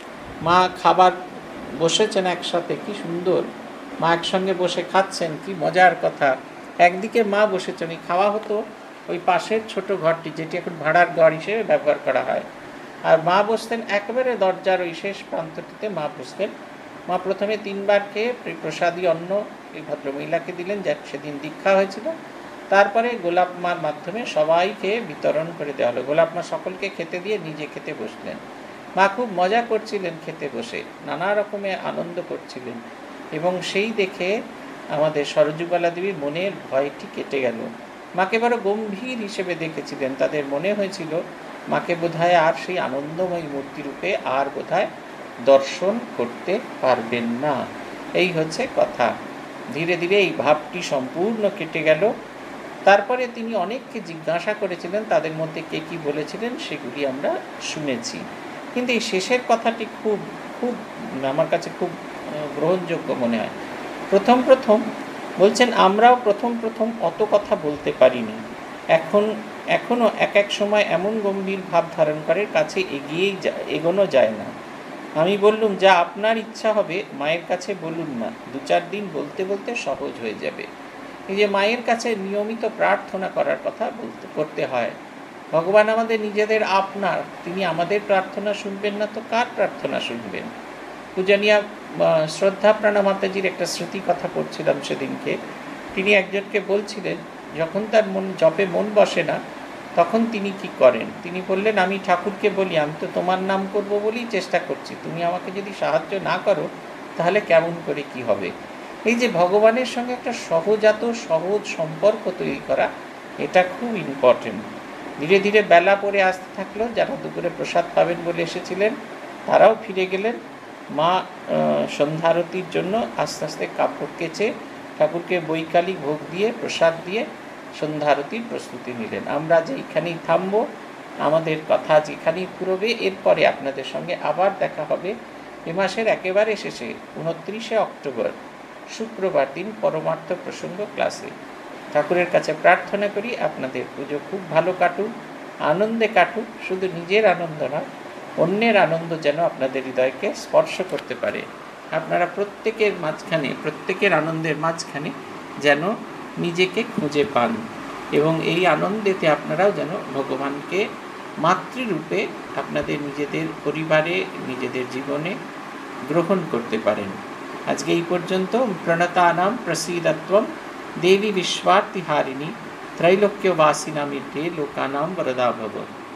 মা খাবার বসেছেন একসাথে, কি সুন্দর, মা একসঙ্গে বসে খাচ্ছেন, কি মজার কথা। একদিকে মা বসেছেন, এই খাওয়া হতো ওই পাশের ছোট ঘরটি, যেটি এখন ভাড়ার ঘর হিসেবে ব্যবহার করা হয়, আর মা বসতেন একেবারে দরজার ওই শেষ প্রান্তটিতে মা বসতেন। মা প্রথমে তিনবার খেয়ে প্রসাদী অন্ন এই ভদ্রমহিলাকে দিলেন, যা সেদিন দীক্ষা হয়েছিল। তারপরে গোলাপ মার মাধ্যমে সবাইকে বিতরণ করে দেওয়া হলো। গোলাপ মা সকলকে খেতে দিয়ে নিজে খেতে বসলেন। মা খুব মজা করছিলেন খেতে বসে, নানা রকমের আনন্দ করছিলেন, এবং সেই দেখে আমাদের সরযুবালা দেবীর মনের ভয়টি কেটে গেল। মাকে বড় গম্ভীর হিসেবে দেখেছিলেন, তাদের মনে হয়েছিল মাকে বোধহয় আর সেই আনন্দময়ী মূর্তিরূপে আর বোধহয় দর্শন করতে পারবেন না। এই হচ্ছে কথা। ধীরে ধীরে এই ভাবটি সম্পূর্ণ কেটে গেল। তারপরে তিনি অনেককে জিজ্ঞাসা করেছিলেন, তাদের মধ্যে কে কী বলেছিলেন সেগুলি আমরা শুনেছি। কিন্তু এই শেষের কথাটি খুব খুব আমার কাছে খুব গ্রহণযোগ্য মনে হয়। প্রথম প্রথম বলছেন, আমরাও প্রথম প্রথম অত কথা বলতে পারিনি, এখন এখনও এক এক সময় এমন গম্ভীর ভাব ধারণ করে, কাছে এগিয়েই এগোনো যায় না। আমি বললুম, যা আপনার ইচ্ছা হবে মায়ের কাছে বলুন না, দু চার দিন বলতে বলতে সহজ হয়ে যাবে। এই যে মায়ের কাছে নিয়মিত প্রার্থনা করার কথা বলতে করতে হয়। ভগবান আমাদের নিজেদের আপনার, তিনি আমাদের প্রার্থনা শুনবেন না তো কার প্রার্থনা শুনবেন? পূজনীয়া শ্রদ্ধা প্রাণা মাতাজির একটা স্মৃতি কথা পড়ছিলাম সেদিনকে। তিনি একজনকে বলছিলেন, যখন তার মন জপে মন বসে না তখন তিনি কি করেন। তিনি বললেন, আমি ঠাকুরকে বলি, আমি তো তোমার নাম করব বলেই চেষ্টা করছি, তুমি আমাকে যদি সাহায্য না করো তাহলে কেমন করে কি হবে। এই যে ভগবানের সঙ্গে একটা সহজাত সহজ সম্পর্ক তৈরি করা, এটা খুব ইম্পর্টেন্ট। ধীরে ধীরে বেলা পড়ে আসতে থাকলো। যারা দুপুরে প্রসাদ পাবেন বলে এসেছিলেন তারাও ফিরে গেলেন। মা সন্ধ্যারতির জন্য আস্তে আস্তে কাপড় কেচে ঠাকুরকে বৈকালী ভোগ দিয়ে প্রসাদ দিয়ে সন্ধ্যারতির প্রস্তুতি নিলেন। আমরা যেইখানেই থামবো, আমাদের কথা যেখানেই ফুরবে, এরপরে আপনাদের সঙ্গে আবার দেখা হবে এ মাসের একেবারে শেষে উনত্রিশে অক্টোবর শুক্রবার দিন পরমার্থ প্রসঙ্গ ক্লাসে। ঠাকুরের কাছে প্রার্থনা করি আপনাদের পুজো খুব ভালো কাটুক, আনন্দে কাটুক। শুধু নিজের আনন্দ নয়, অন্যের আনন্দ যেন আপনাদের হৃদয়কে স্পর্শ করতে পারে। আপনারা প্রত্যেকের মাঝখানে, প্রত্যেকের আনন্দের মাঝখানে যেন নিজেকে খুঁজে পান, এবং এই আনন্দেতে আপনারাও যেন ভগবানকে মাতৃরূপে আপনাদের নিজেদের পরিবারে, নিজেদের জীবনে গ্রহণ করতে পারেন। আজকে এই পর্যন্ত। প্রণতানাম প্রসীদত্বম দেবী বিশ্বার্তিহারিণী ত্রৈলোক্যবাসিনামিতে লোকানাম বরদা ভব।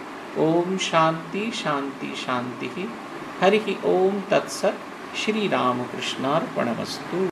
ওম শান্তি শান্তি শান্তি। হরি ওম তৎসৎ। শ্রীরামকৃষ্ণার্পণমস্তু।